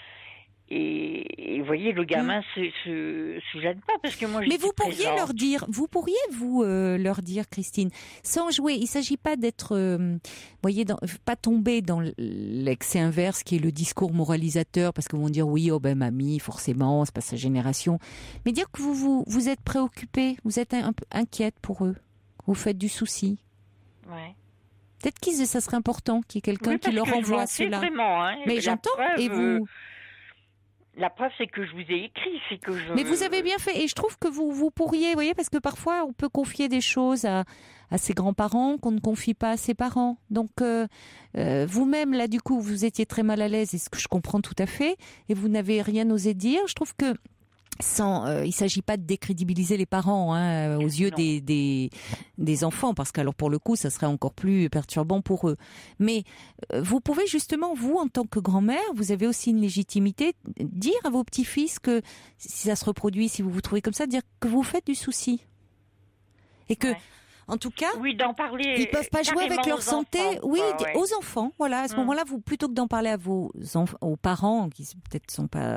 Et vous voyez, le gamin se gêne pas parce que moi. Mais vous pourriez leur dire, Christine, sans jouer. Il s'agit pas d'être, pas tomber dans l'excès inverse qui est le discours moralisateur, parce qu'ils vont dire oui, mamie, forcément, c'est pas sa génération. Mais dire que vous êtes préoccupée, vous êtes un peu inquiète pour eux, vous faites du souci. Ouais. Peut-être que ça serait important qu'il y ait quelqu'un qui leur envoie cela. Vraiment, mais j'entends. Et vous. La preuve, c'est que je vous ai écrit, c'est que je... Mais vous avez bien fait, et je trouve que vous pourriez, vous voyez, parce que parfois, on peut confier des choses à ses grands-parents qu'on ne confie pas à ses parents. Donc, vous-même, là, du coup, vous étiez très mal à l'aise, et ce que je comprends tout à fait, et vous n'avez rien osé dire. Je trouve que il s'agit pas de décrédibiliser les parents aux yeux des enfants, parce qu'alors pour le coup ça serait encore plus perturbant pour eux. Mais vous pouvez justement, vous en tant que grand-mère, vous avez aussi une légitimité, dire à vos petits-fils que si ça se reproduit, si vous vous trouvez comme ça, dire que vous faites du souci et que En tout cas, d'en parler. Ils peuvent pas jouer avec leur santé. Enfants, aux enfants. Voilà, à ce moment-là, vous plutôt que d'en parler à aux parents qui peut-être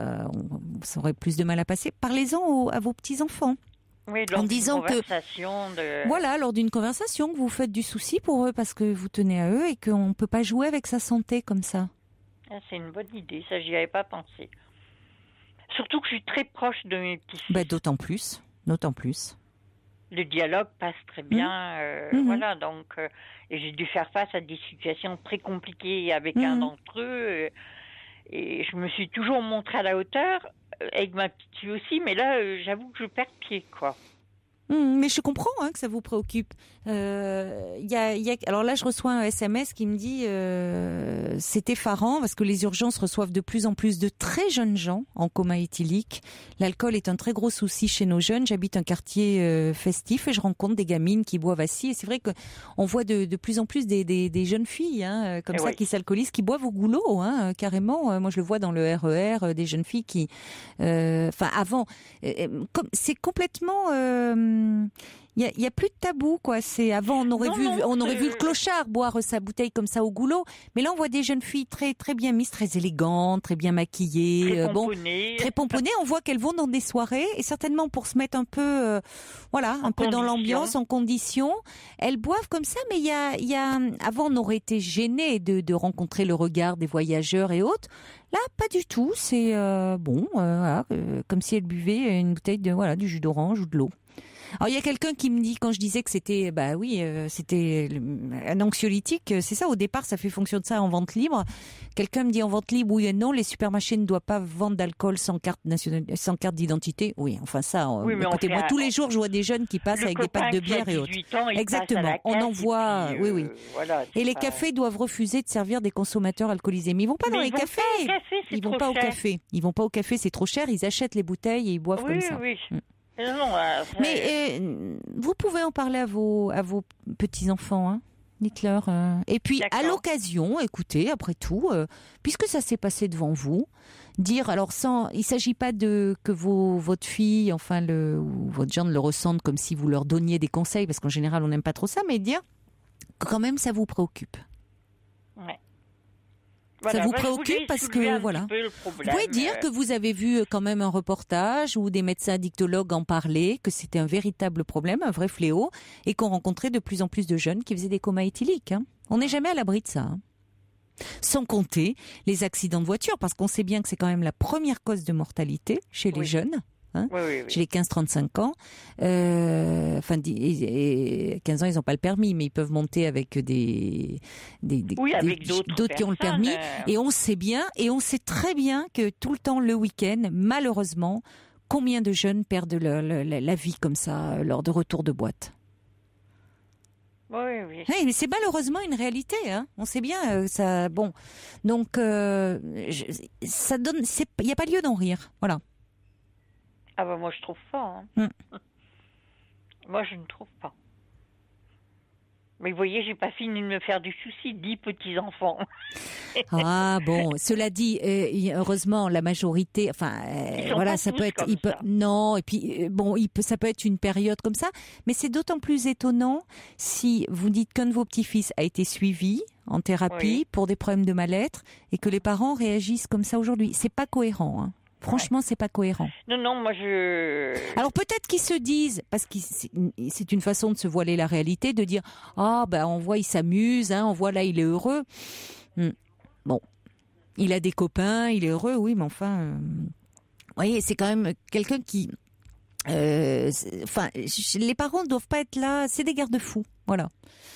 ça aurait plus de mal à passer, parlez-en à vos petits enfants. Oui, lors d'une conversation. Voilà, lors d'une conversation, que vous faites du souci pour eux parce que vous tenez à eux et qu'on ne peut pas jouer avec sa santé comme ça. Ah, c'est une bonne idée, ça j'y avais pas pensé. Surtout que je suis très proche de mes petits-fils. D'autant plus. Le dialogue passe très bien, voilà, donc et j'ai dû faire face à des situations très compliquées avec un d'entre eux, et je me suis toujours montrée à la hauteur, avec ma petite fille aussi, mais là, j'avoue que je perds pied, quoi. Mais je comprends que ça vous préoccupe. Alors là, je reçois un SMS qui me dit c'est effarant parce que les urgences reçoivent de plus en plus de très jeunes gens en coma éthylique. L'alcool est un très gros souci chez nos jeunes. J'habite un quartier festif et je rencontre des gamines qui boivent assis. Et c'est vrai qu'on voit de plus en plus des jeunes filles qui s'alcoolisent, qui boivent au goulot, carrément. Moi, je le vois dans le RER, des jeunes filles qui... avant, c'est complètement... Il y a plus de tabou, quoi. C'est avant on aurait vu le clochard boire sa bouteille comme ça au goulot, mais là on voit des jeunes filles très très bien mises, très élégantes, très bien maquillées, très pomponnées. On voit qu'elles vont dans des soirées et certainement pour se mettre un peu dans l'ambiance, en condition. Elles boivent comme ça, mais il y a avant on aurait été gêné de rencontrer le regard des voyageurs et autres. Là, pas du tout. C'est comme si elles buvaient une bouteille du jus d'orange ou de l'eau. Alors il y a quelqu'un qui me dit, quand je disais que c'était c'était un anxiolytique, c'est ça au départ, ça fait fonction de ça en vente libre. Quelqu'un me dit en vente libre, oui et non, les supermarchés ne doivent pas vendre d'alcool sans carte d'identité. Oui, enfin ça, écoutez, moi tous les jours je vois des jeunes qui passent avec des packs de bière et autres. Exactement, on en voit, oui. Voilà, et les cafés doivent refuser de servir des consommateurs alcoolisés. Mais ils vont pas dans les cafés. Ils vont pas au café. Ils vont pas au café, c'est trop cher, ils achètent les bouteilles et ils boivent comme ça. Oui. Mais vous pouvez en parler à vos petits-enfants, dites-leur. Et puis, à l'occasion, écoutez, après tout, puisque ça s'est passé devant vous, dire, alors il ne s'agit pas que votre fille, ou votre gendre le ressentent comme si vous leur donniez des conseils, parce qu'en général, on n'aime pas trop ça, mais dire que quand même, ça vous préoccupe. Ouais. Ça vous préoccupe parce que vous pouvez dire que vous avez vu quand même un reportage où des médecins addictologues en parlaient, que c'était un véritable problème, un vrai fléau, et qu'on rencontrait de plus en plus de jeunes qui faisaient des comas éthyliques. On n'est jamais à l'abri de ça. Sans compter les accidents de voiture, parce qu'on sait bien que c'est quand même la première cause de mortalité chez les jeunes. Chez les 15-35 ans, 15 ans, ils n'ont pas le permis, mais ils peuvent monter avec d'autres qui ont le permis. Et on sait très bien que tout le temps, le week-end, malheureusement, combien de jeunes perdent la vie comme ça lors de retours de boîte. Oui. Mais c'est malheureusement une réalité. On sait bien ça. Bon, donc ça donne. Il n'y a pas lieu d'en rire. Voilà. Ah moi je trouve pas. Moi je ne trouve pas. Mais vous voyez, j'ai pas fini de me faire du souci, 10 petits-enfants. Ah bon, cela dit, heureusement la majorité, ça peut être, non, et puis ça peut être une période comme ça, mais c'est d'autant plus étonnant si vous dites qu'un de vos petits-fils a été suivi en thérapie pour des problèmes de mal-être et que les parents réagissent comme ça aujourd'hui. C'est pas cohérent. Franchement, c'est pas cohérent. Non, moi Alors peut-être qu'ils se disent, parce que c'est une façon de se voiler la réalité, de dire on voit il s'amuse, on voit là il est heureux. Bon, il a des copains, il est heureux, oui, mais enfin, vous voyez, c'est quand même quelqu'un qui, les parents ne doivent pas être là, c'est des garde-fous, voilà.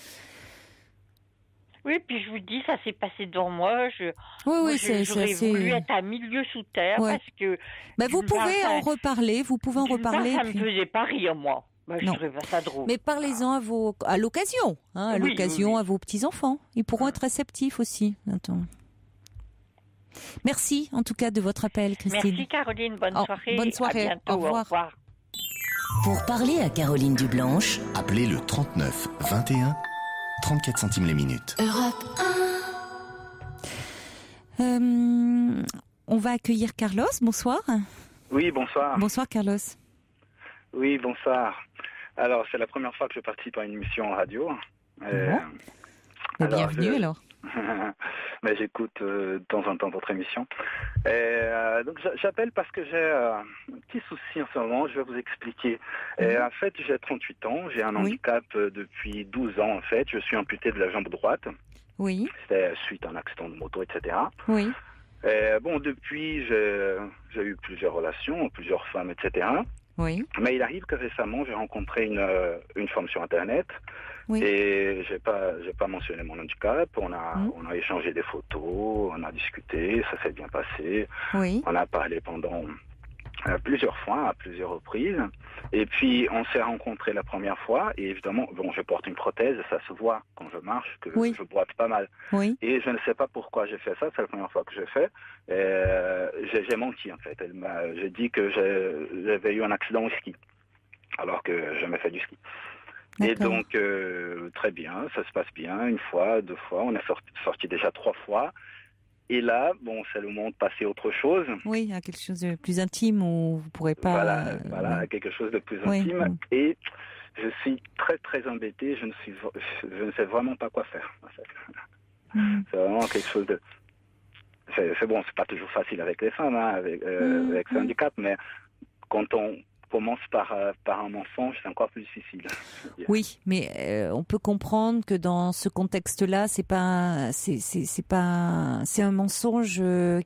Oui, puis je vous dis, ça s'est passé devant moi. J'aurais voulu être à milieu sous terre parce que. Vous pouvez en reparler. Ça me faisait pas rire, moi. Je trouvais ça drôle. Mais parlez-en à l'occasion, à vos petits enfants. Ils pourront être réceptifs aussi. Attends. Merci en tout cas de votre appel, Christine. Merci Caroline. Bonne soirée. Bonne soirée. À bientôt. Au revoir. Pour parler à Caroline Dublanche, appelez le 39 21. 34 centimes les minutes. Europe 1. On va accueillir Carlos. Bonsoir. Oui, bonsoir. Bonsoir, Carlos. Oui, bonsoir. Alors, c'est la première fois que je participe à une émission en radio. Bienvenue alors. Mais j'écoute de temps en temps votre émission. Donc j'appelle parce que j'ai un petit souci en ce moment, je vais vous expliquer. En fait, j'ai 38 ans, j'ai un handicap depuis 12 ans en fait. Je suis amputé de la jambe droite. Oui. C'était suite à un accident de moto, etc. Oui. Depuis, j'ai eu plusieurs relations, plusieurs femmes, etc. Oui. Mais il arrive que récemment, j'ai rencontré une femme sur Internet. Oui. Et j'ai pas mentionné mon handicap. On a échangé des photos, on a discuté, ça s'est bien passé. Oui. On a parlé pendant plusieurs fois, à plusieurs reprises. Et puis on s'est rencontrés la première fois. Et évidemment, je porte une prothèse, ça se voit quand je marche que je boite pas mal. Oui. Et je ne sais pas pourquoi j'ai fait ça. C'est la première fois que je fais. J'ai menti en fait. J'ai dit que j'avais eu un accident au ski, alors que j'ai jamais fait du ski. Et donc, très bien, ça se passe bien, une fois, deux fois, on est sorti déjà 3 fois. Et là, c'est le moment de passer à autre chose. Oui, à quelque chose de plus intime où vous ne pourrez pas... Voilà, quelque chose de plus intime. Et je suis très, très embêté, je ne sais vraiment pas quoi faire. En fait. C'est vraiment quelque chose de... C'est bon, c'est pas toujours facile avec les femmes, avec ce handicap, mais quand on commence par un mensonge, c'est encore plus difficile. Oui, mais on peut comprendre que dans ce contexte-là, c'est un mensonge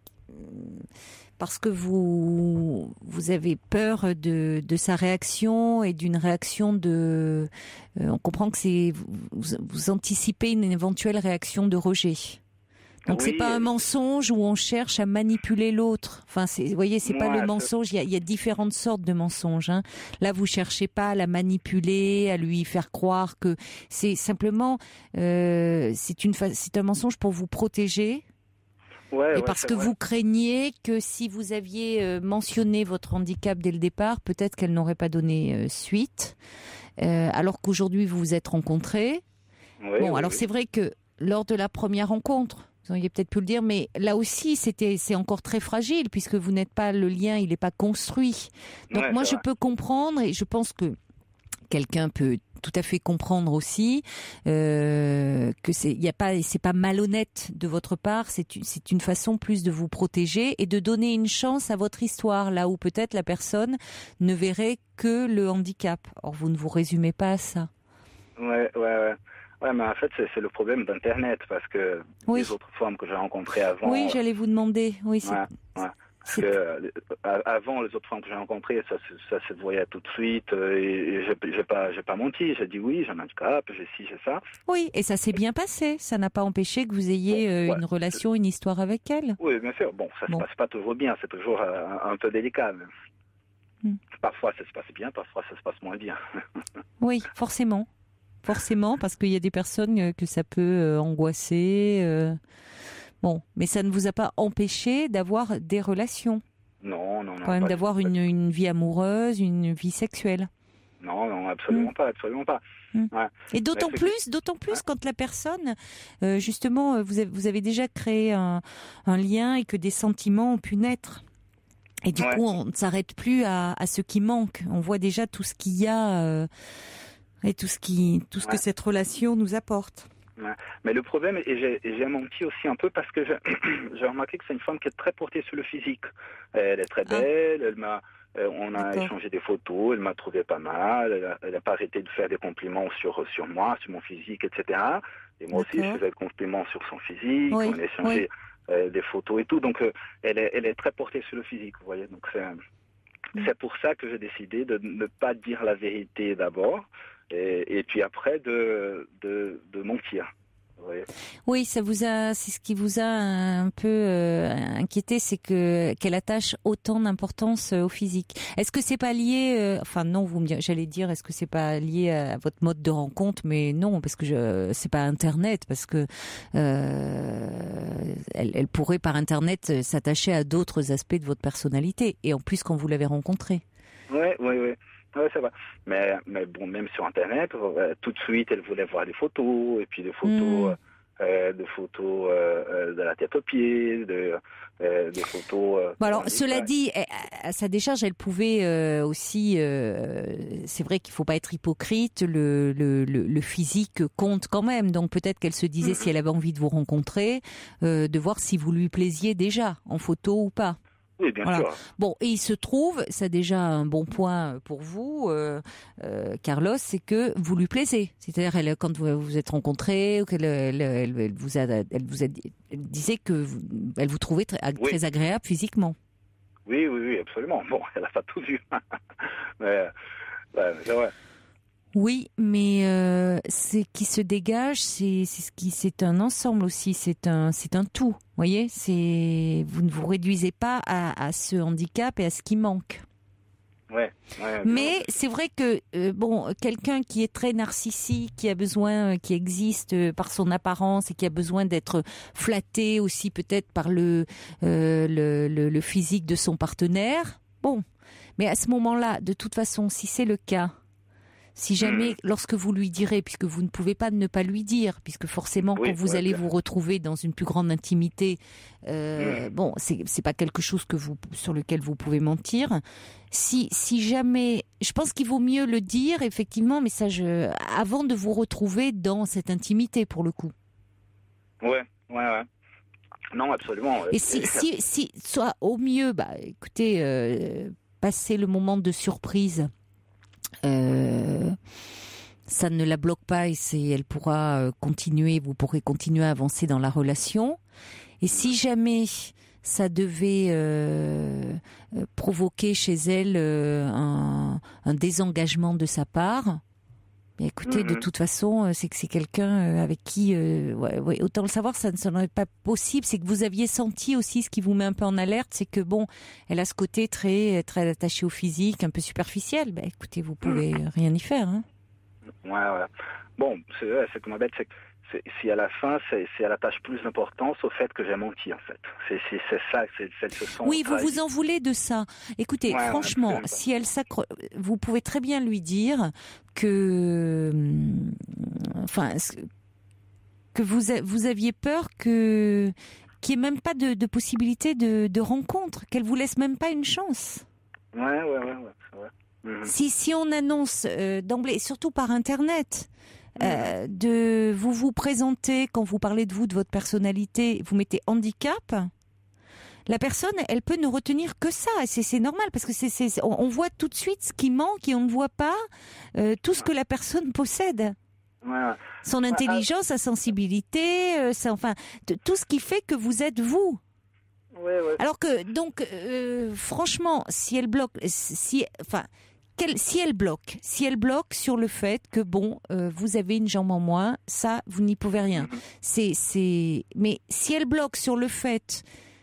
parce que vous avez peur de sa réaction et d'une réaction de. On comprend que vous anticipez une éventuelle réaction de rejet. Donc c'est pas un mensonge où on cherche à manipuler l'autre. Enfin, vous voyez, c'est pas le mensonge. Il y a différentes sortes de mensonges. Hein. Là, vous cherchez pas à la manipuler, à lui faire croire que c'est simplement c'est un mensonge pour vous protéger. Et parce que vous craignez que si vous aviez mentionné votre handicap dès le départ, peut-être qu'elle n'aurait pas donné suite. Alors qu'aujourd'hui vous vous êtes rencontrés. Alors c'est vrai que lors de la première rencontre, vous auriez peut-être pu le dire, mais là aussi, c'est encore très fragile puisque vous n'êtes pas, le lien, il n'est pas construit. Donc moi, je peux comprendre et je pense que quelqu'un peut tout à fait comprendre aussi que c'est pas malhonnête de votre part, c'est une façon plus de vous protéger et de donner une chance à votre histoire, là où peut-être la personne ne verrait que le handicap. Or, vous ne vous résumez pas à ça. Ouais, mais en fait, c'est le problème d'Internet, parce que les autres femmes que j'ai rencontrées avant... Oui, j'allais vous demander. Oui, parce que avant, les autres femmes que j'ai rencontrées, ça se voyait tout de suite, et j'ai pas menti. J'ai dit oui, j'ai un handicap, j'ai ci, j'ai ça. Oui, et ça s'est bien passé. Ça n'a pas empêché que vous ayez une relation, une histoire avec elle. Oui, bien sûr. Ça se passe pas toujours bien, c'est toujours un peu délicat. Parfois, ça se passe bien, parfois, ça se passe moins bien. Oui, forcément. Forcément, parce qu'il y a des personnes que ça peut angoisser. Mais ça ne vous a pas empêché d'avoir des relations. Non. Quand même d'avoir une vie amoureuse, une vie sexuelle. Non, absolument pas. Ouais. Et d'autant plus quand la personne, justement, vous avez déjà créé un lien et que des sentiments ont pu naître. Et du coup, on ne s'arrête plus à ce qui manque. On voit déjà tout ce qu'il y a... et tout ce que cette relation nous apporte. Ouais. Mais le problème, et j'ai menti aussi un peu parce que j'ai remarqué que c'est une femme qui est très portée sur le physique. Elle est très belle, on a échangé des photos, elle m'a trouvé pas mal, elle n'a pas arrêté de faire des compliments sur moi, sur mon physique, etc. Et moi aussi, je faisais des compliments sur son physique, on a échangé des photos et tout. Donc, elle est très portée sur le physique, vous voyez. Donc, c'est pour ça que j'ai décidé de ne pas dire la vérité d'abord. Et puis après de mentir. Oui, c'est ce qui vous a un peu inquiété, c'est qu'elle attache autant d'importance au physique. Est-ce que c'est pas lié j'allais dire, est-ce que c'est pas lié à votre mode de rencontre, mais non, parce que c'est pas Internet, parce que elle pourrait par Internet s'attacher à d'autres aspects de votre personnalité, et en plus quand vous l'avez rencontrée. Oui. Ouais, ça va. Mais bon, même sur Internet, tout de suite, elle voulait voir des photos, et puis des photos de photos de la tête aux pieds, de photos... Bon alors, cela dit, à sa décharge, elle pouvait aussi... c'est vrai qu'il ne faut pas être hypocrite, le physique compte quand même. Donc peut-être qu'elle se disait, si elle avait envie de vous rencontrer, de voir si vous lui plaisiez déjà, en photo ou pas. Oui, bien sûr. Bon, et il se trouve, c'est déjà un bon point pour vous, Carlos, c'est que vous lui plaisez. C'est-à-dire, quand vous vous êtes rencontrés, elle disait que elle vous trouvait très agréable physiquement. Oui, absolument. Bon, elle n'a pas tout vu. Mais, c'est vrai. Oui, mais ce qui se dégage, c'est un ensemble aussi, c'est un tout. Vous voyez, vous ne vous réduisez pas à ce handicap et à ce qui manque. Ouais, mais c'est vrai que quelqu'un qui est très narcissique, qui a besoin, qui existe par son apparence et qui a besoin d'être flatté aussi peut-être par le physique de son partenaire. Bon, mais à ce moment-là, de toute façon, si c'est le cas. Si jamais, lorsque vous lui direz, puisque vous ne pouvez pas ne pas lui dire, puisque forcément, quand vous allez vous retrouver dans une plus grande intimité, bon, c'est pas quelque chose sur lequel vous pouvez mentir. Si jamais, je pense qu'il vaut mieux le dire, effectivement, mais ça, avant de vous retrouver dans cette intimité, pour le coup. Ouais. Non, absolument. Et si soit au mieux, écoutez, passez le moment de surprise. Ça ne la bloque pas et elle pourra continuer, vous pourrez continuer à avancer dans la relation. Et si jamais ça devait provoquer chez elle un désengagement de sa part, écoutez, de toute façon, c'est que c'est quelqu'un avec qui, autant le savoir, ça ne serait pas possible. C'est que vous aviez senti aussi, ce qui vous met un peu en alerte, c'est que bon, elle a ce côté très, très attaché au physique, un peu superficiel. Écoutez, vous pouvez rien y faire. Hein. Ouais. Bon, c'est que m'embête, c'est si à la fin, elle attache plus d'importance au fait que j'ai menti, en fait. C'est ça, c'est ce sens. Oui, vous vous en voulez de ça. Écoutez, franchement, si elle vous pouvez très bien lui dire que, que vous aviez peur qu'il n'y ait même pas de possibilité de rencontre, qu'elle vous laisse même pas une chance. Ouais, c'est vrai. Si on annonce d'emblée, surtout par Internet, de vous présenter, quand vous parlez de vous, de votre personnalité, vous mettez handicap, la personne, elle peut ne retenir que ça. C'est normal, parce que on voit tout de suite ce qui manque et on ne voit pas tout ce que la personne possède. Son intelligence, sa sensibilité, tout ce qui fait que vous êtes vous. Alors que, donc, franchement, si elle bloque, si elle bloque sur le fait que vous avez une jambe en moins, ça vous n'y pouvez rien. Mais si elle bloque sur le fait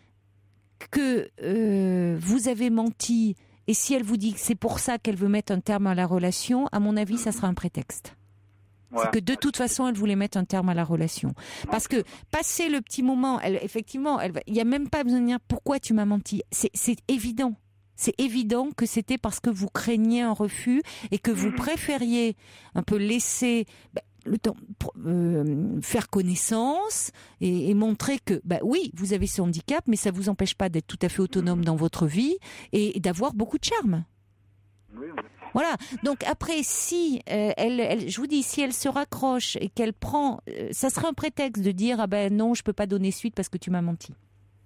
que vous avez menti et si elle vous dit que c'est pour ça qu'elle veut mettre un terme à la relation, à mon avis, ça sera un prétexte. C'est que de toute façon, elle voulait mettre un terme à la relation. Parce que passer le petit moment, effectivement, il n'y a même pas besoin de dire pourquoi tu m'as menti. C'est évident. C'est évident que c'était parce que vous craigniez un refus et que vous préfériez un peu laisser le temps faire connaissance et montrer que oui, vous avez ce handicap, mais ça vous empêche pas d'être tout à fait autonome dans votre vie et d'avoir beaucoup de charme. Voilà. Donc après, si je vous dis, si elle se raccroche et qu'elle prend, ça serait un prétexte de dire non, je peux pas donner suite parce que tu m'as menti.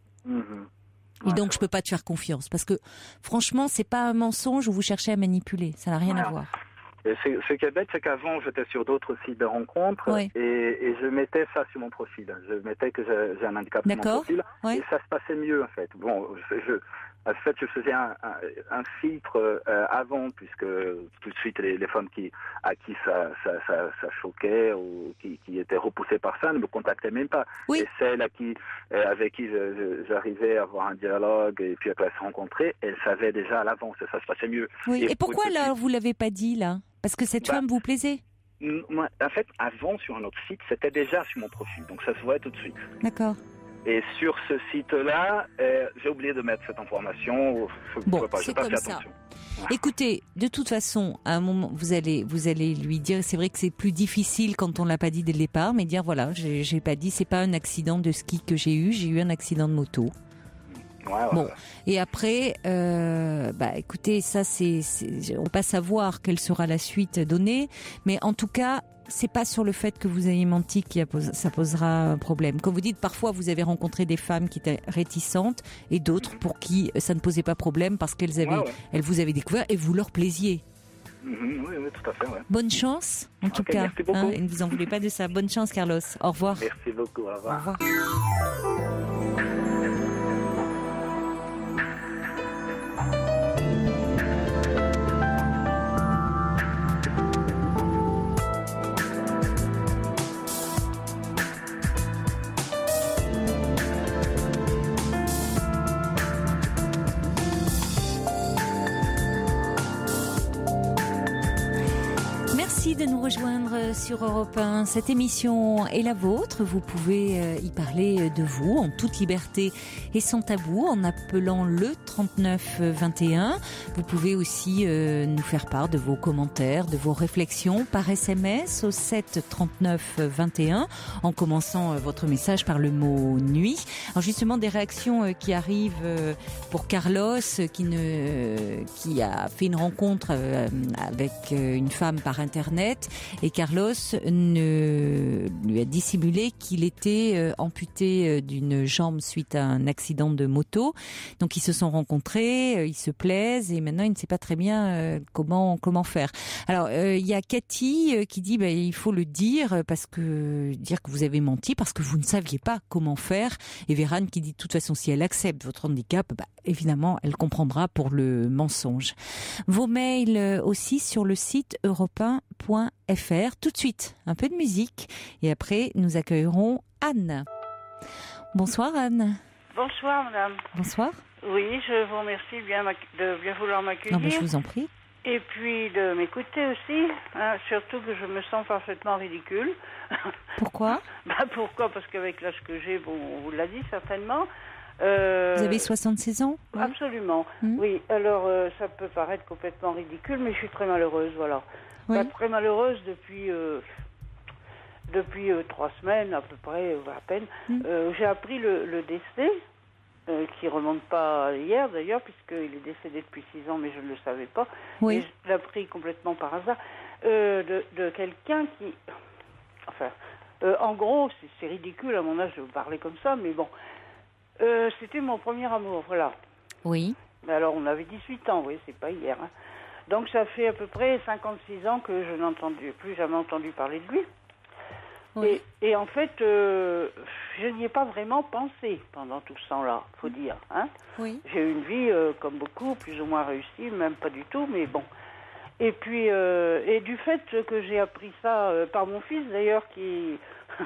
Et donc je peux pas te faire confiance parce que franchement, c'est pas un mensonge où vous cherchez à manipuler, ça n'a rien à voir. Et ce qui est bête, c'est qu'avant, j'étais sur d'autres sites de rencontres et je mettais ça sur mon profil. Je mettais que j'ai un handicap sur mon profil et ça se passait mieux en fait. Bon, je faisais un filtre avant, puisque tout de suite les femmes à qui ça choquait ou qui étaient repoussées par ça ne me contactaient même pas. Et celles avec qui j'arrivais à avoir un dialogue et puis après se rencontrer, elles savaient déjà à l'avance, ça se passait mieux. Et pourquoi là vous l'avez pas dit là? Parce que cette femme vous plaisait? En fait, avant sur un autre site, c'était déjà sur mon profil, donc ça se voyait tout de suite. D'accord. Et sur ce site-là, j'ai oublié de mettre cette information. C'est comme ça. Écoutez, de toute façon, à un moment, vous allez lui dire, c'est vrai que c'est plus difficile quand on l'a pas dit dès le départ, mais dire voilà, j'ai pas dit, c'est pas un accident de ski que j'ai eu un accident de moto. Bon, et après, écoutez, ça on va pas savoir quelle sera la suite donnée, mais en tout cas, c'est pas sur le fait que vous ayez menti ça posera un problème. Comme vous dites, parfois vous avez rencontré des femmes qui étaient réticentes et d'autres pour qui ça ne posait pas problème parce qu'elles vous avaient découvert et vous leur plaisiez. Oui, tout à fait. Ouais. Bonne chance, en tout cas. Et ne vous en voulez pas de ça. Bonne chance, Carlos. Au revoir. Merci beaucoup. Au revoir. Au revoir. De nous rejoindre sur Europe 1. Cette émission est la vôtre. Vous pouvez y parler de vous en toute liberté et sans tabou en appelant le 39 21. Vous pouvez aussi nous faire part de vos commentaires, de vos réflexions par SMS au 7 39 21 en commençant votre message par le mot nuit. Alors justement des réactions qui arrivent pour Carlos qui a fait une rencontre avec une femme par internet. Et Carlos lui a dissimulé qu'il était amputé d'une jambe suite à un accident de moto. Donc ils se sont rencontrés, ils se plaisent et maintenant il ne sait pas très bien comment faire. Alors il y a Cathy qui dit il faut le dire dire que vous avez menti parce que vous ne saviez pas comment faire. Et Vérane qui dit de toute façon si elle accepte votre handicap, évidemment elle comprendra pour le mensonge. Vos mails aussi sur le site europe1.fr. Tout de suite, un peu de musique et après nous accueillerons Anne. Bonsoir Anne. Bonsoir madame. Bonsoir. Oui, je vous remercie de bien vouloir m'accueillir. Je vous en prie. Et puis de m'écouter aussi, surtout que je me sens parfaitement ridicule. Pourquoi ? Pourquoi ? Parce qu'avec l'âge que j'ai, on vous l'a dit certainement. Vous avez 76 ans ? Absolument, oui. Alors ça peut paraître complètement ridicule, mais je suis très malheureuse, voilà. Oui. Très malheureuse depuis 3 semaines à peu près, à peine. J'ai appris le décès, qui remonte pas hier d'ailleurs, puisqu'il est décédé depuis 6 ans, mais je ne le savais pas. Oui. Et je l'ai appris complètement par hasard, de quelqu'un qui... Enfin, en gros, c'est ridicule à mon âge de parler comme ça, mais bon... c'était mon premier amour, voilà. Oui. Alors, on avait 18 ans, oui, c'est pas hier. Donc, ça fait à peu près 56 ans que je n'ai plus jamais entendu parler de lui. Oui. Et en fait, je n'y ai pas vraiment pensé pendant tout ce temps-là, faut dire. Oui. J'ai eu une vie, comme beaucoup, plus ou moins réussie, même pas du tout, mais bon. Et puis, et du fait que j'ai appris ça par mon fils, d'ailleurs, qui...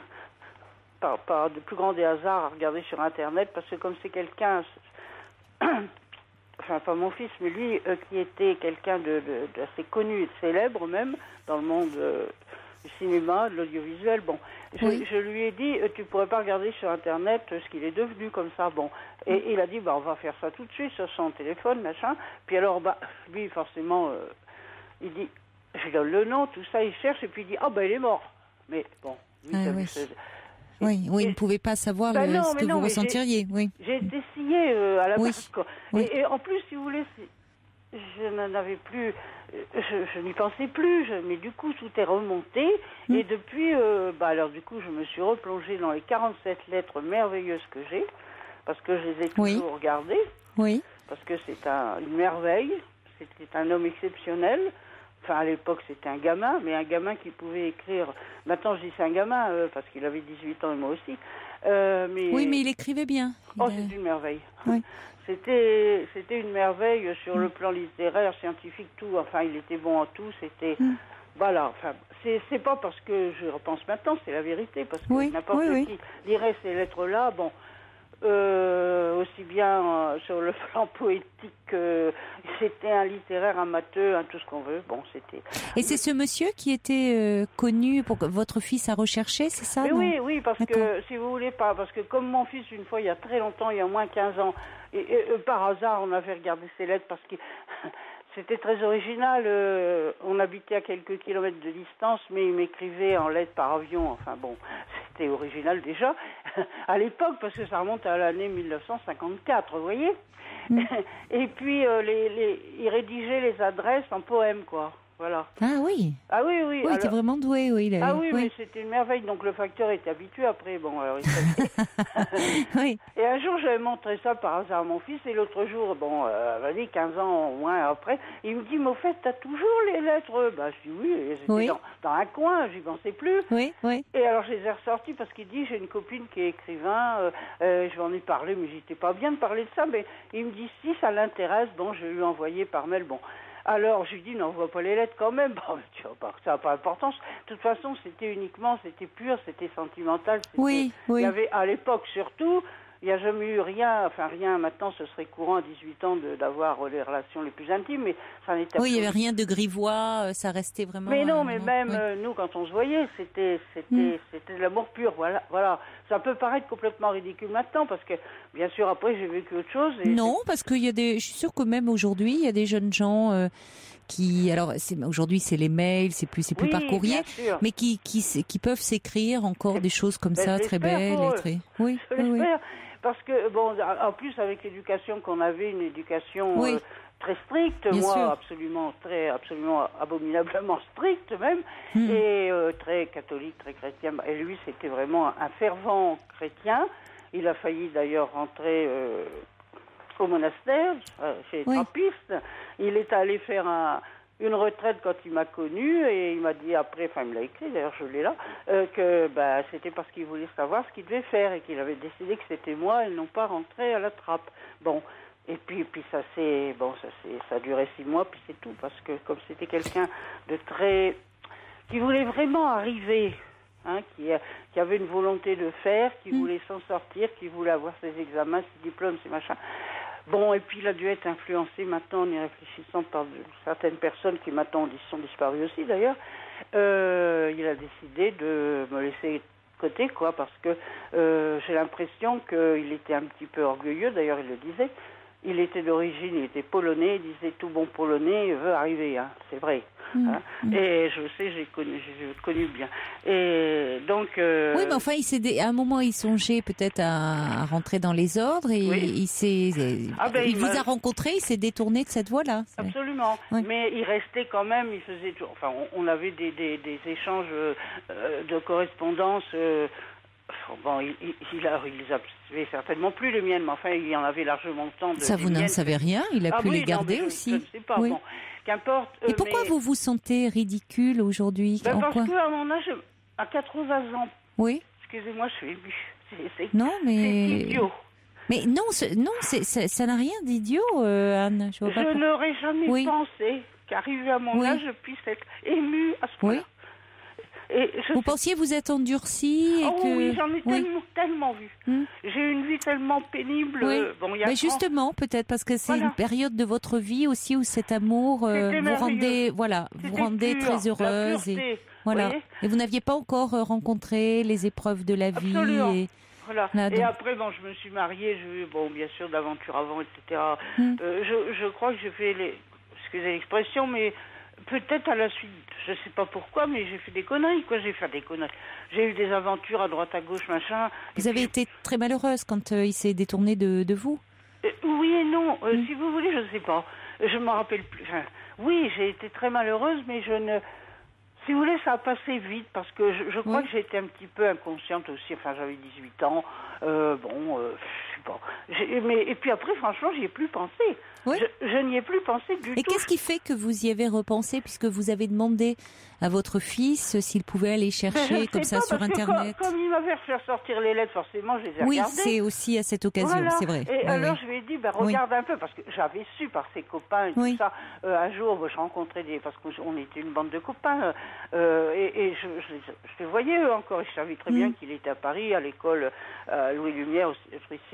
par de plus grands des hasards à regarder sur Internet, parce que comme c'est quelqu'un, enfin pas mon fils, mais lui qui était quelqu'un d'assez connu et de célèbre même, dans le monde du cinéma, de l'audiovisuel, je lui ai dit, tu pourrais pas regarder sur Internet ce qu'il est devenu comme ça, et il a dit, on va faire ça tout de suite sur son téléphone, machin, puis alors, lui forcément, il dit, je donne le nom, tout ça, il cherche, et puis il dit, il est mort, mais bon, lui, oui, il ne pouvait pas savoir ce que vous ressentiriez. J'ai essayé à la base, quoi. Oui. Et en plus, si vous voulez, je n'en avais plus, je n'y pensais plus, mais du coup, tout est remonté. Et depuis, alors du coup, je me suis replongée dans les 47 lettres merveilleuses que j'ai, parce que je les ai toujours regardées. Oui. Parce que c'est une merveille, c'était un homme exceptionnel. Enfin, à l'époque, c'était un gamin, mais un gamin qui pouvait écrire... Maintenant, je dis c'est un gamin, parce qu'il avait 18 ans et moi aussi. Oui, mais il écrivait bien. C'est une merveille. Oui. C'était une merveille sur le plan littéraire, scientifique, tout. Enfin, il était bon en tout. C'était... Voilà. Enfin, c'est pas parce que je repense maintenant, c'est la vérité. Parce que n'importe qui lirait ces lettres-là, aussi bien sur le plan poétique, c'était un littéraire amateur, tout ce qu'on veut. Bon, c'était. Et c'est ce monsieur qui était connu pour que votre fils a recherché, c'est ça? Oui, parce que si vous voulez pas, parce que comme mon fils une fois il y a très longtemps, il y a au moins 15 ans, et par hasard on avait regardé ses lettres parce que c'était très original. On habitait à quelques kilomètres de distance, mais il m'écrivait en lettres par avion. Enfin bon, c'était original déjà à l'époque parce que ça remonte à l'année 1954, vous voyez. Et puis il rédigeait les adresses en poème, quoi. Voilà. Ah oui. Ah oui. Oui, il était vraiment doué, oui. Oui, mais c'était une merveille. Donc le facteur était habitué après. Bon, alors il oui. Et un jour, j'avais montré ça par hasard à mon fils. Et l'autre jour, 15 ans au moins après, il me dit, mais au fait, t'as toujours les lettres? Je dis oui. Elles étaient dans un coin, j'y pensais plus. Oui. Et alors, je les ai ressorties parce qu'il dit, j'ai une copine qui est écrivain. Je lui en ai parlé, mais j'étais pas bien de parler de ça. Mais il me dit, si ça l'intéresse, bon, je vais lui envoyer par mail. Bon. Alors, je lui dis, n'envoie pas les lettres quand même. Bon, tu vois pas, ça n'a pas d'importance. De toute façon, c'était pur, c'était sentimental. Oui. Il y avait, à l'époque surtout, il n'y a jamais eu rien, maintenant ce serait courant à 18 ans d'avoir les relations les plus intimes, mais ça n'était pas. Oui, il n'y avait rien de grivois, ça restait vraiment. Mais non, nous, quand on se voyait, c'était de l'amour pur, voilà. Ça peut paraître complètement ridicule maintenant, parce que, bien sûr, après, j'ai vécu autre chose. Non, parce qu'il y a je suis sûre que même aujourd'hui, il y a des jeunes gens aujourd'hui, c'est les mails, c'est plus par courrier, mais qui peuvent s'écrire encore des choses comme ça, très belles. Oui. Parce que, en plus, avec l'éducation qu'on avait, une éducation très stricte, absolument abominablement stricte même, et très catholique, très chrétien. Et lui, c'était vraiment un fervent chrétien. Il a failli d'ailleurs rentrer au monastère, chez les trappistes. Il est allé faire une retraite quand il m'a connu et il m'a dit après, il me l'a écrit, d'ailleurs je l'ai là, que c'était parce qu'il voulait savoir ce qu'il devait faire et qu'il avait décidé que c'était moi et non pas rentrer à la trappe. Bon, et puis ça a duré 6 mois, puis c'est tout, parce que comme c'était quelqu'un de très... qui voulait vraiment arriver, qui avait une volonté de faire, qui voulait s'en sortir, qui voulait avoir ses examens, ses diplômes, ses machins... Bon, et puis il a dû être influencé maintenant en y réfléchissant par certaines personnes qui maintenant sont disparues aussi d'ailleurs. Il a décidé de me laisser de côté, quoi, parce que j'ai l'impression qu'il était un petit peu orgueilleux, d'ailleurs il le disait. Il était d'origine, il était polonais, il disait tout bon polonais veut arriver, c'est vrai. Et je sais, j'ai connu bien. Et donc. Oui, mais enfin, à un moment, il songeait peut-être à rentrer dans les ordres et il vous a rencontré, il s'est détourné de cette voie-là. Absolument. Oui. Mais il restait quand même, il faisait toujours. Enfin, on avait des échanges de correspondance. Il les avait certainement plus les miennes, mais enfin, il y en avait largement le temps. Ça, vous n'en savez rien? Il a pu les garder aussi. Je ne sais pas. Oui. Bon, qu'importe. Et pourquoi vous vous sentez ridicule aujourd'hui? Parce qu'à mon âge, à 80 ans. Oui. Excusez-moi, je suis émue. Non, mais. C'est idiot. Mais non, ça n'a rien d'idiot, Anne. Je n'aurais jamais pensé qu'arrivé à mon âge, je puisse être émue à ce point-là. Oui. Vous pensiez vous êtes endurcie oui, j'en ai tellement vu. J'ai eu une vie tellement pénible. Mais justement, peut-être parce que c'est une période de votre vie aussi où cet amour vous rendait très heureuse. Et vous n'aviez pas encore rencontré les épreuves de la vie. Absolument. Et après, je me suis mariée. J'ai eu, bien sûr, d'aventure avant, etc. Je crois que j'ai fait excusez l'expression, mais peut-être à la suite, je ne sais pas pourquoi, mais j'ai fait des conneries, j'ai fait des conneries. J'ai eu des aventures à droite, à gauche, machin. Vous avez été très malheureuse quand il s'est détourné de vous? Oui et non. Si vous voulez, je ne sais pas. Je ne me rappelle plus. Oui, j'ai été très malheureuse, mais je ne... Si vous voulez, ça a passé vite, parce que je crois que j'ai été un petit peu inconsciente aussi. Enfin, j'avais 18 ans. Je sais pas. Et puis après, franchement, j'y ai plus pensé. Oui. Je n'y ai plus pensé du tout. Et qu'est-ce qui fait que vous y avez repensé, puisque vous avez demandé à votre fils s'il pouvait aller chercher comme ça sur Internet? Comme il m'avait fait sortir les lettres, forcément, je les ai regardées. Oui, c'est aussi à cette occasion, c'est vrai. Et alors, je lui ai dit, regarde un peu, parce que j'avais su par ses copains et tout ça. Un jour, je rencontrais parce qu'on était une bande de copains, et je les voyais eux encore. Je savais très bien qu'il était à Paris, à l'école Louis Lumière, au Frissi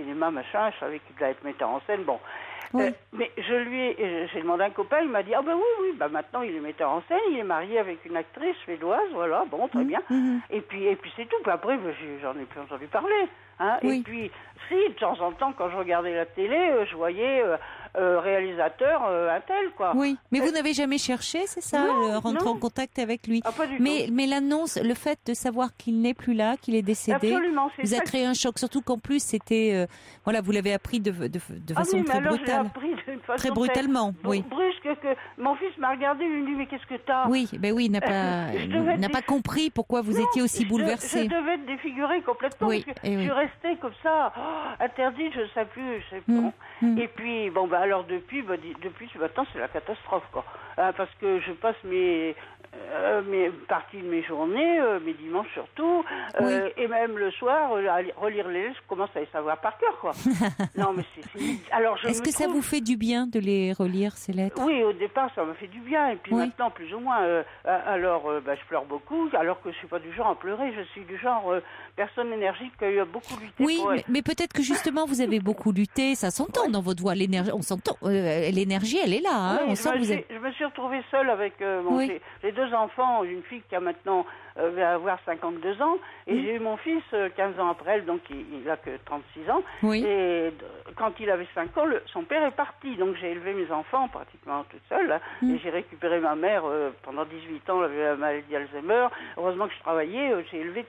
cinéma, machin, je savais qu'il allait être metteur en scène, bon. Oui. Mais j'ai demandé à un copain, il m'a dit, oui, maintenant il est metteur en scène, il est marié avec une actrice suédoise, voilà, bon, très bien. Et puis c'est tout, puis après, j'en ai plus entendu parler. Hein. Oui. Et puis, si, de temps en temps, quand je regardais la télé, je voyais réalisateur un tel, quoi. Oui, mais vous n'avez jamais cherché, c'est ça, rentrer en contact avec lui. Ah, pas du tout. Mais l'annonce, le fait de savoir qu'il n'est plus là, qu'il est décédé, vous a créé un choc, surtout qu'en plus, c'était, voilà, vous l'avez appris de façon très brutale. Très brutalement, oui. Brusque, que mon fils m'a regardé, il me dit, mais qu'est-ce que t'as? Oui, il n'a pas compris pourquoi vous étiez aussi bouleversée. Je devais être défigurée complètement, parce que je suis restée comme ça, interdite, je ne sais plus, bon. Et puis, alors depuis maintenant, c'est la catastrophe, quoi. Parce que je passe mes parties de mes journées, mes dimanches surtout, et même le soir, à relire les lettres, je commence à les savoir par cœur, quoi. Non, mais alors, est-ce que ça vous fait du bien de les relire, ces lettres? Oui, au départ, ça me fait du bien, et puis maintenant, plus ou moins, je pleure beaucoup, alors que je suis pas du genre à pleurer, je suis du genre personne énergique qui a beaucoup lutté. Oui, mais peut-être que justement, vous avez beaucoup lutté, ça s'entend dans votre voix, l'énergie, on s'entend, l'énergie, elle est là, hein, oui, on sent que vous êtes... Je me suis retrouvée seule avec j'ai 2 enfants, une fille qui a maintenant va avoir 52 ans, et j'ai eu mon fils 15 ans après elle, donc il a que 36 ans. Oui. Et quand il avait 5 ans, son père est parti, donc j'ai élevé mes enfants pratiquement toute seule, hein, et j'ai récupéré ma mère pendant 18 ans, elle avait la maladie d'Alzheimer. Heureusement que je travaillais, j'ai élevé,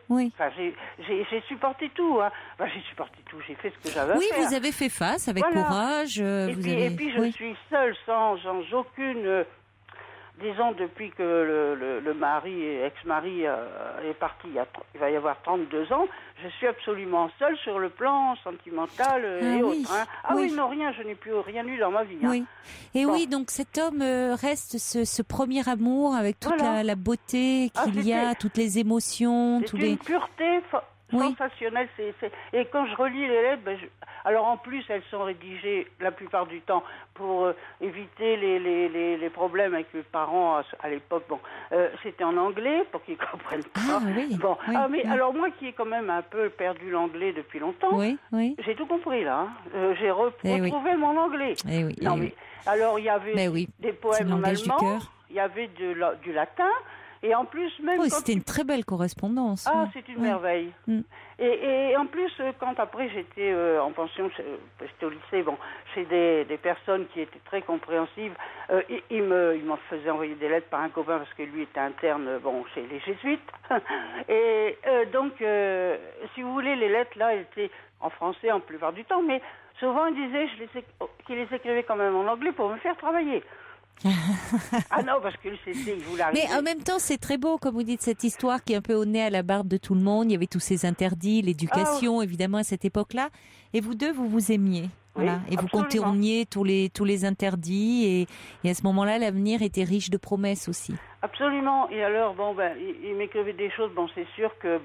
j'ai supporté tout, hein. J'ai supporté tout, j'ai fait ce que j'avais à faire. Oui, vous avez fait face avec courage. Et puis je suis seule, sans aucune... Disons, depuis que le mari, ex-mari, est parti, il va y avoir 32 ans, je suis absolument seule sur le plan sentimental et autres. Hein. Non, rien, je n'ai plus rien eu dans ma vie. Hein. Oui. Et oui, donc cet homme reste ce premier amour avec toute la beauté qu'il y a, toutes les émotions. C'est une pureté sensationnelle. Et quand je relis les lettres, alors en plus, elles sont rédigées la plupart du temps pour éviter les problèmes avec les parents à l'époque. Bon, c'était en anglais pour qu'ils comprennent pas. Alors moi qui ai quand même un peu perdu l'anglais depuis longtemps, j'ai tout compris là. J'ai retrouvé mon anglais. Alors il y avait des poèmes en allemand, il y avait du latin. Et en plus, même c'était une très belle correspondance. C'est une merveille. Et en plus, quand après j'étais en pension, j'étais au lycée, chez des personnes qui étaient très compréhensives, ils m'en faisaient envoyer des lettres par un copain parce que lui était interne, chez les jésuites. Et donc, si vous voulez, les lettres là, elles étaient en français en plupart du temps, mais souvent ils disaient qu'ils les écrivaient quand même en anglais pour me faire travailler. Non, parce que il voulait arriver. Mais en même temps, c'est très beau, comme vous dites, cette histoire qui est un peu au nez à la barbe de tout le monde. Il y avait tous ces interdits, l'éducation, évidemment, à cette époque-là. Et vous deux, vous vous aimiez. Voilà. Et vous contourniez tous les interdits. Et à ce moment-là, l'avenir était riche de promesses aussi. Absolument. Et alors, il m'écrivait des choses. C'est sûr que,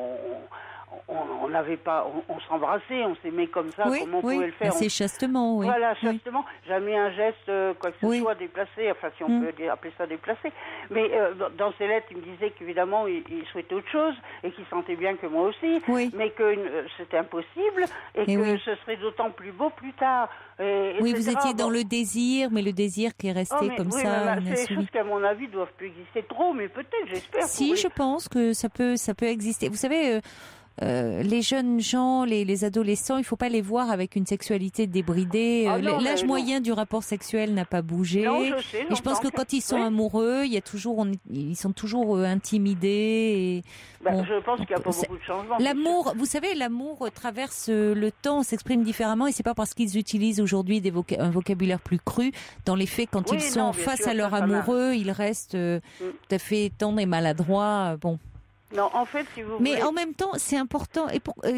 on n'avait pas, on s'embrassait, on s'aimait comme ça, comme on pouvait le faire. Assez chastement, oui. Voilà, chastement. Jamais un geste, quoi que ce soit, déplacé, enfin, si on peut appeler ça déplacé. Mais dans ses lettres, il me disait qu'évidemment, il souhaitait autre chose et qu'il sentait bien que moi aussi, mais que c'était impossible et que ce serait d'autant plus beau plus tard. Vous étiez dans le désir, mais le désir qui est resté comme ça. C'est des choses qui, à mon avis, doivent plus exister trop, mais peut-être, j'espère. Si, je pense que ça peut exister. Vous savez... les jeunes gens, les adolescents, il faut pas les voir avec une sexualité débridée. L'âge moyen du rapport sexuel n'a pas bougé. Et je pense que quand ils sont amoureux, ils sont toujours intimidés. Je pense qu'il n'y a pas beaucoup de changements. L'amour, vous savez, l'amour traverse le temps, s'exprime différemment, et c'est pas parce qu'ils utilisent aujourd'hui un vocabulaire plus cru. Dans les faits, quand ils sont face à leur amoureux, ils restent tout à fait tendres et maladroits. Non, en fait, si vous voulez... en même temps, c'est important.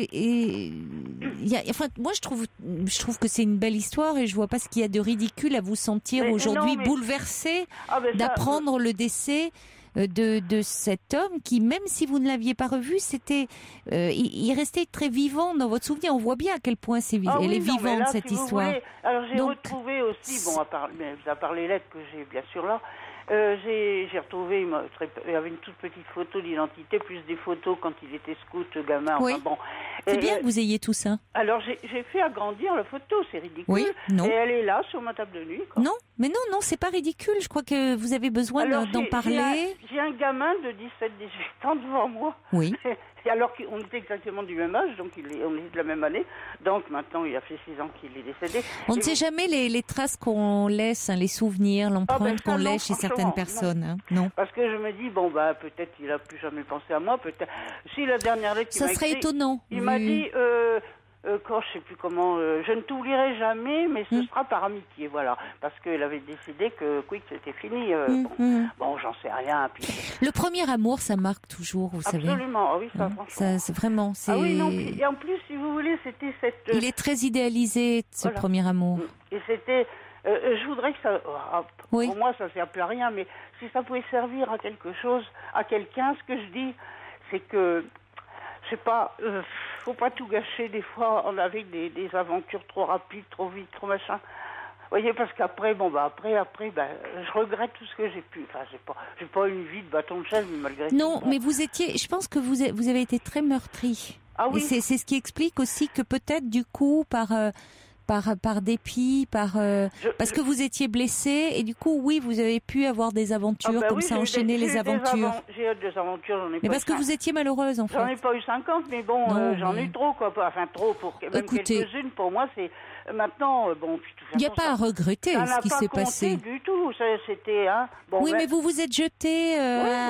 Moi, je trouve que c'est une belle histoire et je vois pas ce qu'il y a de ridicule à vous sentir aujourd'hui bouleversé d'apprendre le décès de cet homme qui, même si vous ne l'aviez pas revu, il restait très vivant dans votre souvenir. On voit bien à quel point elle est vivante, cette histoire. Alors j'ai retrouvé aussi, à part les lettres que j'ai bien sûr là, J'ai retrouvé, il y avait une toute petite photo d'identité, plus des photos quand il était scout, gamin. Oui. Enfin, bon. C'est bien que vous ayez tout ça. Alors j'ai fait agrandir la photo, c'est ridicule. Oui, non. Et elle est là sur ma table de nuit. Quoi. Non, mais non, c'est pas ridicule. Je crois que vous avez besoin d'en parler. J'ai un gamin de 17-18 ans devant moi. Oui. Alors qu'on était exactement du même âge, donc on est de la même année. Donc maintenant, il a fait 6 ans qu'il est décédé. On ne sait jamais les traces qu'on laisse, les souvenirs, l'empreinte qu'on laisse chez certaines personnes. Non. Parce que je me dis, peut-être il a plus jamais pensé à moi. Peut-être. Si la dernière lettre qu'il m'a écrit, ça serait étonnant. Il m'a dit, quand je sais plus comment, je ne t'oublierai jamais, mais ce sera par amitié, voilà. Parce qu'il avait décidé que c'était fini. Bon, j'en sais rien. Puis... Le premier amour, ça marque toujours, vous savez. Absolument, oui, ça, franchement. Ça, c'est vraiment. Ah oui, non, et en plus, si vous voulez, c'était cette. Il est très idéalisé, ce premier amour. Et c'était. Je voudrais que ça. Pour moi, ça ne sert plus à rien, mais si ça pouvait servir à quelque chose, à quelqu'un, ce que je dis, c'est que. Je sais pas, faut pas tout gâcher des fois avec des aventures trop rapides, trop vite, trop machin. Vous voyez, parce qu'après, je regrette tout ce que j'ai pu. Enfin, j'ai pas une vie de bâton de chaise, mais malgré tout. Non, mais vous étiez, je pense que vous avez été très meurtri. Ah oui. Et c'est ce qui explique aussi que peut-être du coup par dépit, parce que vous étiez blessé et du coup vous avez pu avoir des aventures enchaîner les aventures. J'ai eu des aventures, j'en ai pas. Mais parce que vous étiez malheureuse en fait. J'en ai pas eu 50, mais bon, j'en ai eu trop quoi. Enfin trop pour même quelques-unes. Pour moi, c'est maintenant il n'y a pas à regretter ce qui s'est passé. Du tout, c'était mais vous vous êtes jeté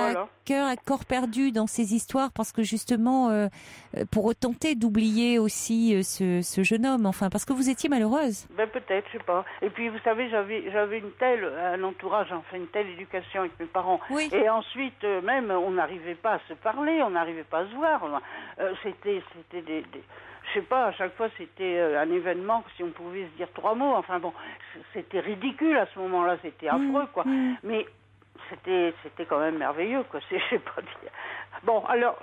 à corps perdu dans ces histoires parce que justement pour tenter d'oublier aussi ce jeune homme, enfin parce que vous étiez malheureuse. Peut-être, je sais pas. Et puis vous savez, j'avais un entourage, enfin une telle éducation avec mes parents. Oui. Et ensuite même on n'arrivait pas à se parler, on n'arrivait pas à se voir. C'était des je sais pas, à chaque fois c'était un événement, si on pouvait se dire 3 mots. Enfin bon, c'était ridicule à ce moment-là, c'était affreux quoi. Mais c'était quand même merveilleux quoi. Je sais pas dire. Bon, alors,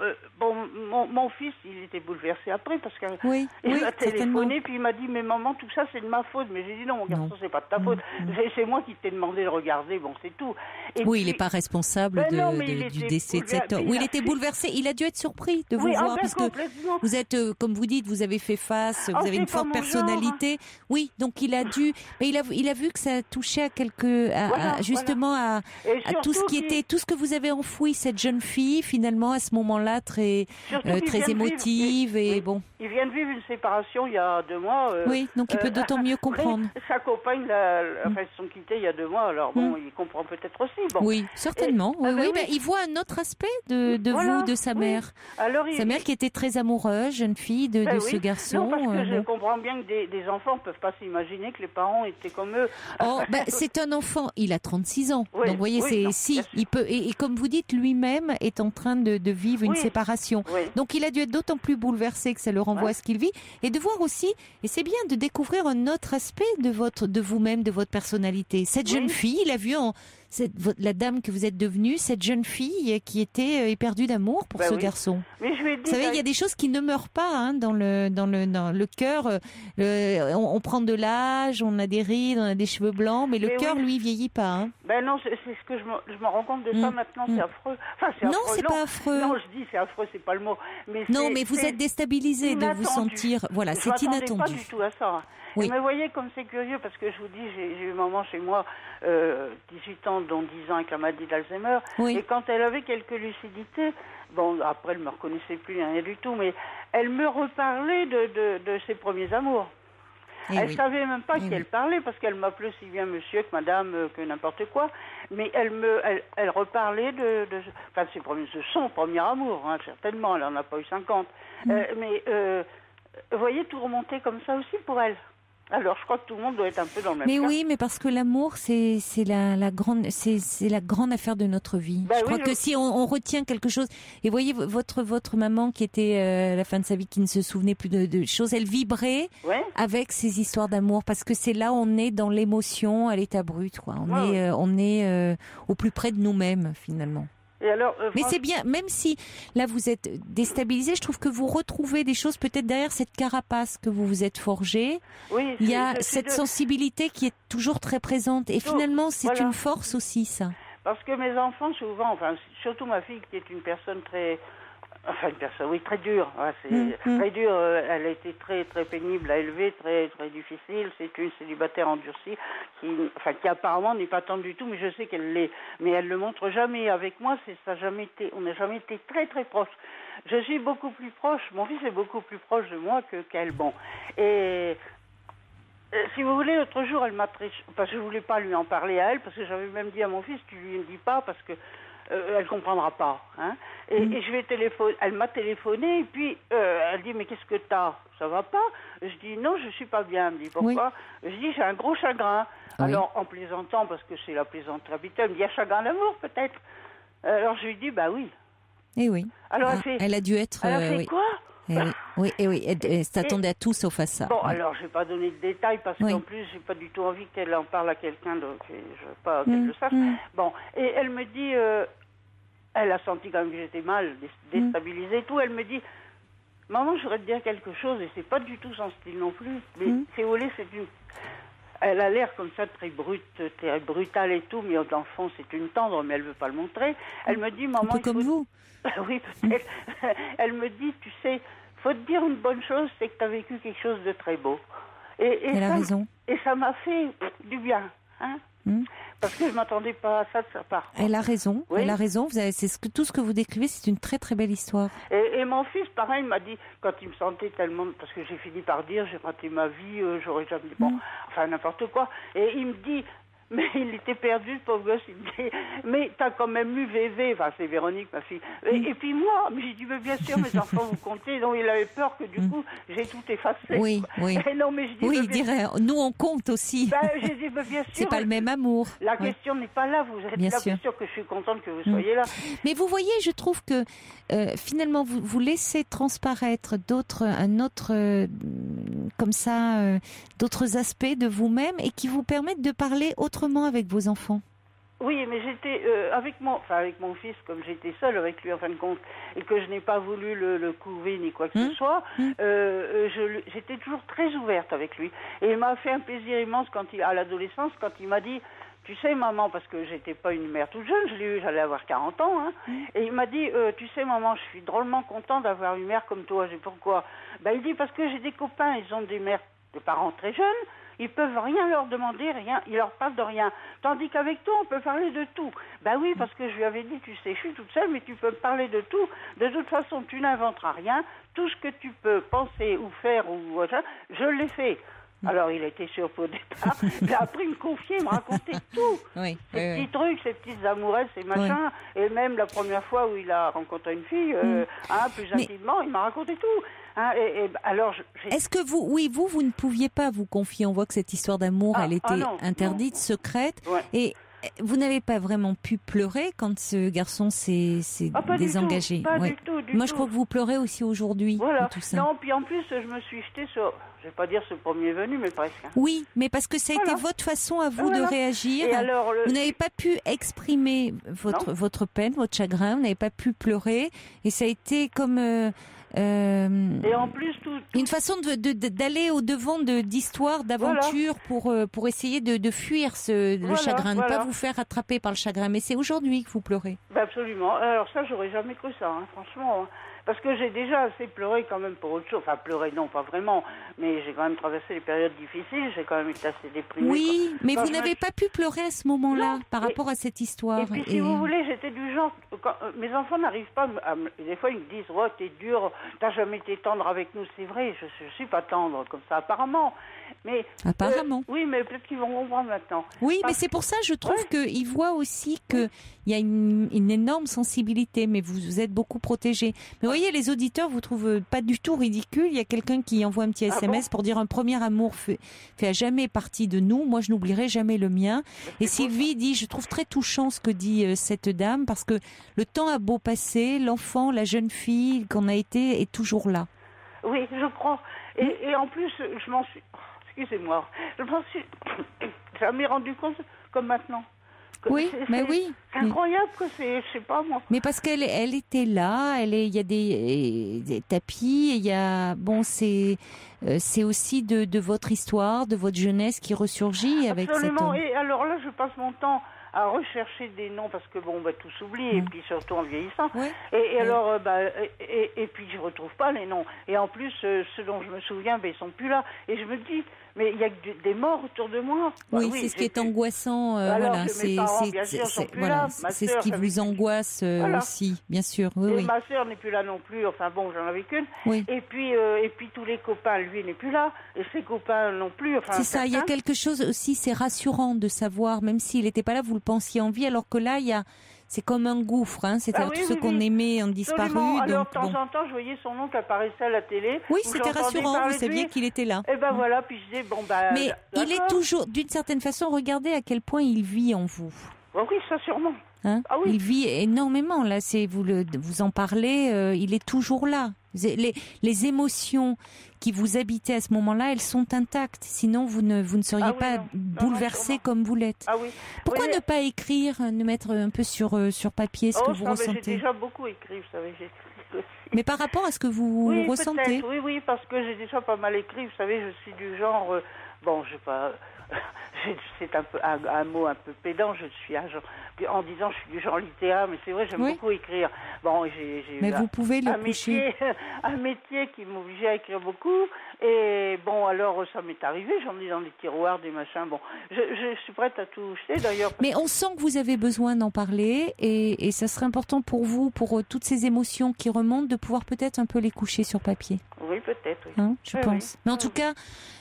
mon fils, il était bouleversé après parce qu'il m'a téléphoné puis il m'a dit, mais maman, tout ça c'est de ma faute. Mais j'ai dit non, mon garçon, c'est pas de ta faute. C'est moi qui t'ai demandé de regarder, bon, c'est tout. Et puis, il n'est pas responsable du décès de cet homme. Oui, il était bouleversé. Il a dû être surpris de vous voir parce que vous êtes, comme vous dites, vous avez fait face, vous avez une forte personnalité. Oui, donc il a dû, mais il a vu que ça touchait à justement à tout ce qui était, tout ce que vous avez enfoui, cette jeune fille, finalement, à ce moment-là, très émotive et bon. Il vient de vivre une séparation il y a 2 mois. Oui, donc il peut d'autant mieux comprendre. Sa compagne, ils se sont quittés il y a 2 mois, alors bon, il comprend peut-être aussi. Bon. Oui, certainement. Il voit un autre aspect de vous, de sa mère. Alors, sa mère qui était très amoureuse, jeune fille de ce garçon. Non, parce que je comprends bien que des enfants ne peuvent pas s'imaginer que les parents étaient comme eux. C'est un enfant, il a 36 ans. Donc vous voyez, il peut, et comme vous dites, lui-même est en train de vivre une séparation. Oui. Donc il a dû être d'autant plus bouleversé que ça le renvoie à ce qu'il vit, et de voir aussi, et c'est bien de découvrir un autre aspect de vous-même, de votre personnalité. Cette jeune fille, il a vu la dame que vous êtes devenue, cette jeune fille qui était éperdue d'amour pour ce garçon. Mais je lui ai dit, vous savez, il y a des choses qui ne meurent pas dans le cœur. On prend de l'âge, on a des rides, on a des cheveux blancs, mais le cœur, lui, vieillit pas. Non, c'est ce que je me rends compte de ça maintenant, c'est affreux. Enfin, c'est non, c'est pas affreux. Non, je dis c'est affreux, c'est pas le mot. Mais mais vous êtes déstabilisé de vous sentir. Voilà, c'est inattendu. Je m'attendais pas du tout à ça. Oui. Mais vous voyez comme c'est curieux, parce que je vous dis, j'ai eu maman chez moi, 18 ans, dont 10 ans avec la maladie d'Alzheimer, et quand elle avait quelques lucidités, bon, après elle me reconnaissait plus rien du tout, mais elle me reparlait de ses premiers amours. Elle savait même pas qui elle parlait, parce qu'elle m'appelait aussi bien monsieur que madame, que n'importe quoi, mais elle reparlait de son premier amour, certainement, elle en a pas eu 50. Mais vous voyez, tout remonter comme ça aussi pour elle. Alors, je crois que tout le monde doit être un peu dans le même cas. Mais oui, mais parce que l'amour, c'est la grande affaire de notre vie. Je crois que si on retient quelque chose, et voyez votre maman qui était à la fin de sa vie, qui ne se souvenait plus de choses, elle vibrait avec ces histoires d'amour, parce que c'est là où on est dans l'émotion à l'état brut, quoi. On est au plus près de nous-mêmes, finalement. Et alors, mais c'est bien, même si là vous êtes déstabilisé, je trouve que vous retrouvez des choses peut-être derrière cette carapace que vous vous êtes forgée. Oui, il y a cette sensibilité qui est toujours très présente, et finalement c'est une force aussi, ça. Parce que mes enfants, souvent, enfin, surtout ma fille qui est une personne très dure. Ouais, très dure. Elle a été très, très pénible à élever, très, très difficile. C'est une célibataire endurcie qui apparemment n'est pas tendre du tout, mais je sais qu'elle l'est. Mais elle le montre jamais. Avec moi, on n'a jamais été très, très proches. Je suis beaucoup plus proche. Mon fils est beaucoup plus proche de moi qu'elle. Bon. Et si vous voulez, l'autre jour, elle m'a parce que je voulais pas lui en parler à elle, parce que j'avais même dit à mon fils, tu lui dis pas, parce que elle comprendra pas, hein. Et je vais téléphoner. Elle m'a téléphoné et puis elle dit mais qu'est-ce que t'as? Ça va pas? Je dis non, je suis pas bien. Elle me dit pourquoi? Je dis j'ai un gros chagrin. Alors en plaisantant, parce que c'est la plaisanterie habituelle, elle me dit un chagrin d'amour peut-être. Alors je lui dis bah oui. Et oui. Alors elle a dû être. Elle a fait quoi? Oui. Elle s'attendait à tout sauf à ça. Bon, alors je vais pas donner de détails parce qu'en plus j'ai pas du tout envie qu'elle en parle à quelqu'un, donc je veux pas qu'elle le sache. Bon, et elle me dit, elle a senti quand même que j'étais mal, déstabilisée et tout. Elle me dit, maman, je voudrais te dire quelque chose et c'est pas du tout son style non plus. Mais si vous voulez, elle a l'air comme ça très brutale et tout, mais dans le fond c'est une tendre, mais elle veut pas le montrer. Elle me dit, maman, un peu comme vous. Oui, peut-être. Elle me dit, tu sais, faut te dire une bonne chose, c'est que tu as vécu quelque chose de très beau. Elle a raison. Et ça m'a fait du bien, hein. Parce que je m'attendais pas à ça de sa part. Elle a raison. Oui. Elle a raison. Tout ce que vous décrivez, c'est une très très belle histoire. Et mon fils, pareil, m'a dit quand il me sentait tellement, parce que j'ai fini par dire, j'ai raté ma vie, j'aurais jamais dit enfin n'importe quoi. Et il me dit. Mais il était perdu, pauvre gosse. Il me dit, mais t'as quand même eu VV. Enfin, c'est Véronique, ma fille. Et puis moi, j'ai dit, mais bien sûr, mes enfants, vous comptez. Donc, il avait peur que, du coup, j'ai tout effacé. Oui. Et non, mais je dis, il dirait, nous, on compte aussi. J'ai dit, bien sûr. C'est pas le même amour. La question n'est pas là. Vous êtes bien là, sûr. bien sûr que je suis contente que vous soyez là. Mais vous voyez, je trouve que, finalement, vous laissez transparaître d'autres aspects de vous-même et qui vous permettent de parler autrement avec vos enfants. Oui, mais j'étais avec mon fils, comme j'étais seule avec lui en fin de compte, et que je n'ai pas voulu le couver ni quoi que ce soit, j'étais toujours très ouverte avec lui. Et il m'a fait un plaisir immense à l'adolescence, quand il m'a dit, tu sais maman, parce que j'étais pas une mère toute jeune, j'allais avoir 40 ans, hein, et il m'a dit, tu sais maman, je suis drôlement content d'avoir une mère comme toi. J'ai pourquoi? Il dit, parce que j'ai des copains, ils ont des parents très jeunes, ils peuvent rien leur demander, rien, ils leur parlent de rien. Tandis qu'avec toi, on peut parler de tout. Oui, parce que je lui avais dit, tu sais, je suis toute seule, mais tu peux me parler de tout. De toute façon, tu n'inventeras rien. Tout ce que tu peux penser ou faire, je l'ai fait. Alors, il était surpris au départ. Mais après, il me confiait, il me racontait tout. Ces petits trucs, ces petites amourettes, ces machins. Et même la première fois où il a rencontré une fille, plus intimement, il m'a raconté tout. Alors, est-ce que vous ne pouviez pas vous confier? On voit que cette histoire d'amour, elle était interdite, secrète. Ouais. Et vous n'avez pas vraiment pu pleurer quand ce garçon s'est désengagé? Pas du tout. Moi, je crois que vous pleurez aussi aujourd'hui. Voilà. Tout ça. Non, puis en plus, je me suis jetée sur, je vais pas dire ce premier venu, mais presque. Oui, mais parce que ça a été votre façon à vous de réagir. Et alors, vous n'avez pas pu exprimer votre peine, votre chagrin, vous n'avez pas pu pleurer. Et ça a été comme... et en plus, une façon d'aller au-devant d'histoires, d'aventures pour essayer de fuir le chagrin, ne pas vous faire attraper par le chagrin. Mais c'est aujourd'hui que vous pleurez. Absolument. Alors ça, j'aurais jamais cru ça, franchement. Parce que j'ai déjà assez pleuré quand même pour autre chose. Enfin, pleuré, non, pas vraiment. Mais j'ai quand même traversé des périodes difficiles. J'ai quand même été assez déprimée. Oui, mais vous n'avez pas pu pleurer à ce moment-là par rapport à cette histoire. Et puis, si vous voulez, j'étais du genre... mes enfants n'arrivent pas des fois, ils me disent « Oh, t'es dur, t'as jamais été tendre avec nous. » C'est vrai, je suis pas tendre comme ça, apparemment. Mais, apparemment. Oui, mais peut-être qu'ils vont comprendre maintenant. Oui, mais c'est pour ça, je trouve qu'ils voient aussi qu'il y a une énorme sensibilité, mais vous êtes beaucoup protégés. Mais vous voyez, les auditeurs vous trouvent pas du tout ridicule. Il y a quelqu'un qui envoie un petit SMS pour dire un premier amour fait à jamais partie de nous. Moi, je n'oublierai jamais le mien. Et Sylvie dit, je trouve très touchant ce que dit cette dame, parce que le temps a beau passer, l'enfant, la jeune fille qu'on a été est toujours là. Oui, je crois. Et en plus, je m'en suis... Excusez-moi, je m'en suis jamais rendu compte comme maintenant. C'est incroyable que je sais pas moi. Mais parce qu'elle était là, il y a des tapis, il y a c'est aussi de votre histoire, de votre jeunesse qui ressurgit avec cette... Absolument. Et alors là, je passe mon temps à rechercher des noms parce que bon, tout s'oublie et puis surtout en vieillissant. Et alors, et puis je retrouve pas les noms. Et en plus, ceux dont je me souviens, ils sont plus là. Et je me dis, mais il y a que des morts autour de moi. Oui, c'est ce qui est angoissant. Voilà, c'est ce qui vous angoisse aussi, bien sûr. Et ma sœur n'est plus là non plus. Enfin bon, j'en avais qu'une. Et puis tous les copains, lui n'est plus là, et ses copains non plus. Enfin, c'est ça. Il y a quelque chose aussi. C'est rassurant de savoir, même s'il n'était pas là, vous le pensiez en vie, alors que là, c'est comme un gouffre, hein. C'est-à-dire tous ceux qu'on aimait ont disparu. Alors, de temps en temps, je voyais son nom qui apparaissait à la télé. Oui, c'était rassurant, vous saviez qu'il était là. Et voilà, puis je disais, mais il est toujours, d'une certaine façon, regardez à quel point il vit en vous. Oui, ça sûrement. Hein? Il vit énormément, là, vous en parlez, il est toujours là. Les émotions qui vous habitaient à ce moment-là, elles sont intactes. Sinon, vous ne seriez pas bouleversé comme vous l'êtes. Pourquoi ne pas écrire, ne mettre un peu sur papier ce que vous ressentez? J'ai déjà beaucoup écrit, vous savez, j'écris aussi. Mais par rapport à ce que vous ressentez? Oui, parce que j'ai déjà pas mal écrit. Vous savez, je suis du genre... je sais pas... c'est un peu un mot un peu pédant, en disant je suis du genre littéraire, mais c'est vrai, j'aime beaucoup écrire. Bon, mais vous pouvez le coucher. Un métier qui m'obligeait à écrire beaucoup, et bon, alors ça m'est arrivé, j'en ai dans les tiroirs, des machins, bon, je suis prête à tout jeter d'ailleurs. Mais on sent que vous avez besoin d'en parler, et ça serait important pour vous, pour toutes ces émotions qui remontent, de pouvoir peut-être un peu les coucher sur papier. Oui, peut-être, oui. Hein, je pense. Mais en tout cas...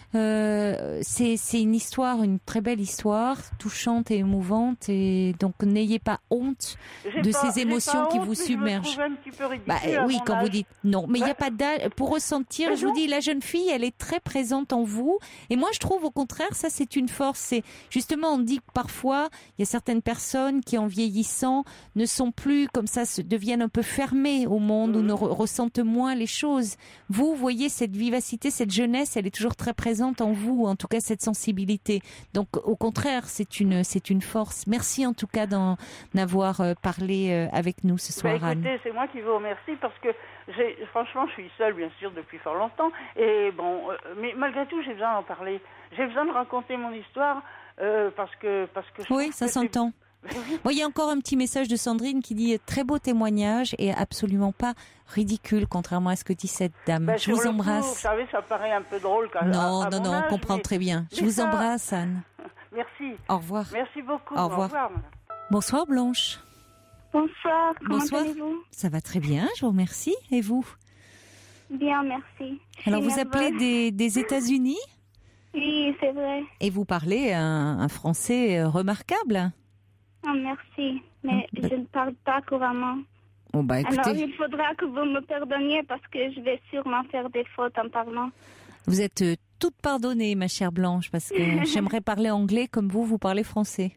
c'est une histoire, une très belle histoire, touchante et émouvante, et donc n'ayez pas honte de ces émotions qui vous submergent. Je me trouve un petit peu ridicule oui, quand vous dites non, mais il n'y a pas d'âge pour ressentir. Je vous dis, la jeune fille, elle est très présente en vous, et moi je trouve au contraire, ça c'est une force. C'est justement, on dit que parfois il y a certaines personnes qui, en vieillissant, ne sont plus comme ça, deviennent un peu fermées au monde ou ne ressentent moins les choses. Vous voyez cette vivacité, cette jeunesse, elle est toujours très présente en vous, en tout cas cette sensibilité. Donc au contraire, c'est une force. Merci en tout cas d'en avoir parlé avec nous ce soir, Anne. Écoutez, c'est moi qui vous remercie parce que franchement, je suis seule bien sûr depuis fort longtemps, et bon, mais malgré tout, j'ai besoin d'en parler. J'ai besoin de raconter mon histoire parce que oui, ça s'entend. Il y a encore un petit message de Sandrine qui dit « Très beau témoignage et absolument pas ridicule, contrairement à ce que dit cette dame. » Je vous embrasse. Vous savez, ça paraît un peu drôle quand même. Non, on comprend très bien. Je vous embrasse, Anne. Merci. Au revoir. Merci beaucoup. Au revoir. Bonsoir, Blanche. Bonsoir, comment allez-vous? Ça va très bien, je vous remercie. Et vous? Bien, merci. Alors, vous appelez des États-Unis? Oui, c'est vrai. Et vous parlez un français remarquable? Oh, merci, mais je ne parle pas couramment. Écoutez... Alors, il faudra que vous me pardonniez parce que je vais sûrement faire des fautes en parlant. Vous êtes toute pardonnée, ma chère Blanche, parce que j'aimerais parler anglais comme vous parlez français.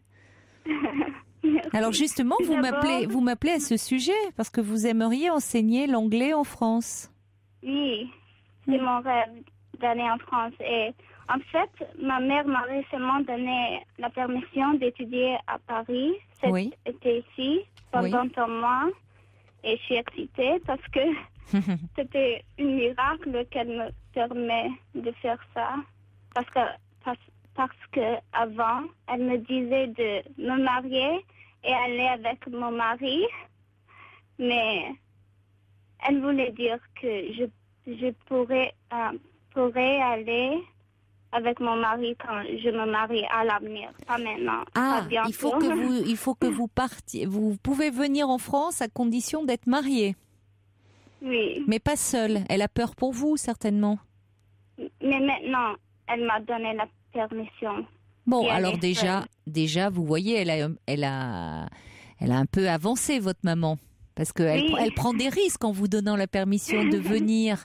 Alors justement, vous m'appelez à ce sujet parce que vous aimeriez enseigner l'anglais en France. Oui, c'est mon rêve d'aller en France. Et en fait, ma mère m'a récemment donné la permission d'étudier à Paris cet été-ci pendant un mois. Et je suis excitée parce que c'était un miracle qu'elle me permet de faire ça. Parce que avant, elle me disait de me marier et aller avec mon mari. Mais elle voulait dire que je pourrais aller avec mon mari quand je me marie à l'avenir, pas maintenant. Ah, pas bientôt. il faut que vous partiez. Vous pouvez venir en France à condition d'être mariée. Oui. Mais pas seule. Elle a peur pour vous, certainement. Mais maintenant, elle m'a donné la permission. Bon, alors déjà, vous voyez, elle a un peu avancé, votre maman. Parce qu'elle prend des risques en vous donnant la permission de venir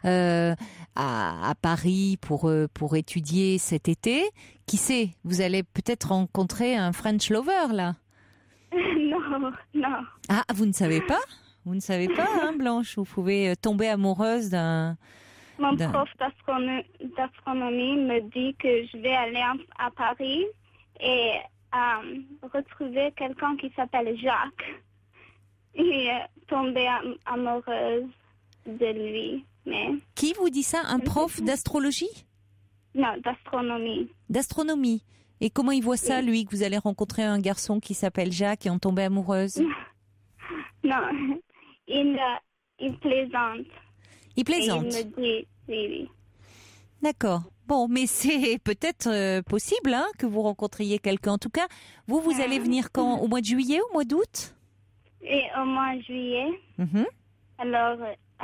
à Paris pour étudier cet été. Qui sait, vous allez peut-être rencontrer un French lover, là. Non. Ah, vous ne savez pas? Vous ne savez pas, hein, Blanche? Vous pouvez tomber amoureuse d'un... Mon prof d'astronomie me dit que je vais aller à Paris et retrouver quelqu'un qui s'appelle Jacques. Et tomber amoureuse de lui. Mais... Qui vous dit ça? Un prof d'astrologie? Non, d'astronomie. D'astronomie. Et comment il voit ça, lui, que vous allez rencontrer un garçon qui s'appelle Jacques et en tomber amoureuse? Non, il plaisante. Il plaisante. Et il me dit, oui. D'accord. Bon, mais c'est peut-être possible que vous rencontriez quelqu'un. En tout cas, vous allez venir quand? Au mois de juillet, au mois d'août? Et au mois de juillet. Alors,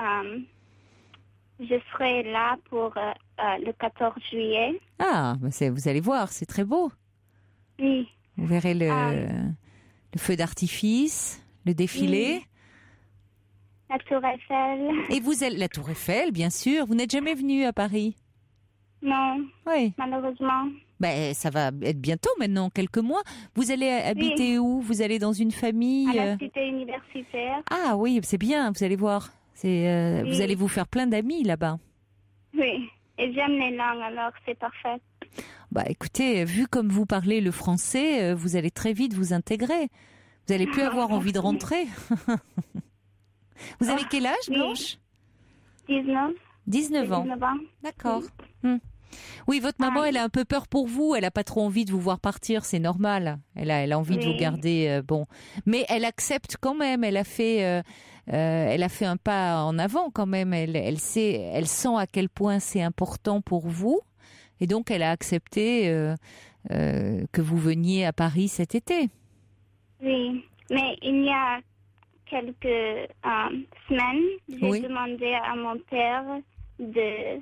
je serai là pour le 14 juillet. Ah, vous allez voir, c'est très beau. Oui. Vous verrez le feu d'artifice, le défilé. Oui. La Tour Eiffel. Et la Tour Eiffel, bien sûr. Vous n'êtes jamais venu à Paris? Non, oui. Malheureusement. Ça va être bientôt maintenant, quelques mois. Vous allez habiter où? Vous allez dans une famille? À la cité universitaire. Ah oui, c'est bien, vous allez voir. Vous allez vous faire plein d'amis là-bas. Oui, et j'aime les langues, alors c'est parfait. Écoutez, vu comme vous parlez le français, vous allez très vite vous intégrer. Vous n'allez plus avoir envie de rentrer. Vous avez quel âge, Blanche? 19. 19 ans. D'accord. Oui, votre maman, elle a un peu peur pour vous. Elle n'a pas trop envie de vous voir partir, c'est normal. Elle a envie de vous garder. Mais elle accepte quand même. Elle a fait un pas en avant quand même. Elle sent à quel point c'est important pour vous. Et donc, elle a accepté que vous veniez à Paris cet été. Oui, mais il y a quelques semaines, j'ai demandé à mon père de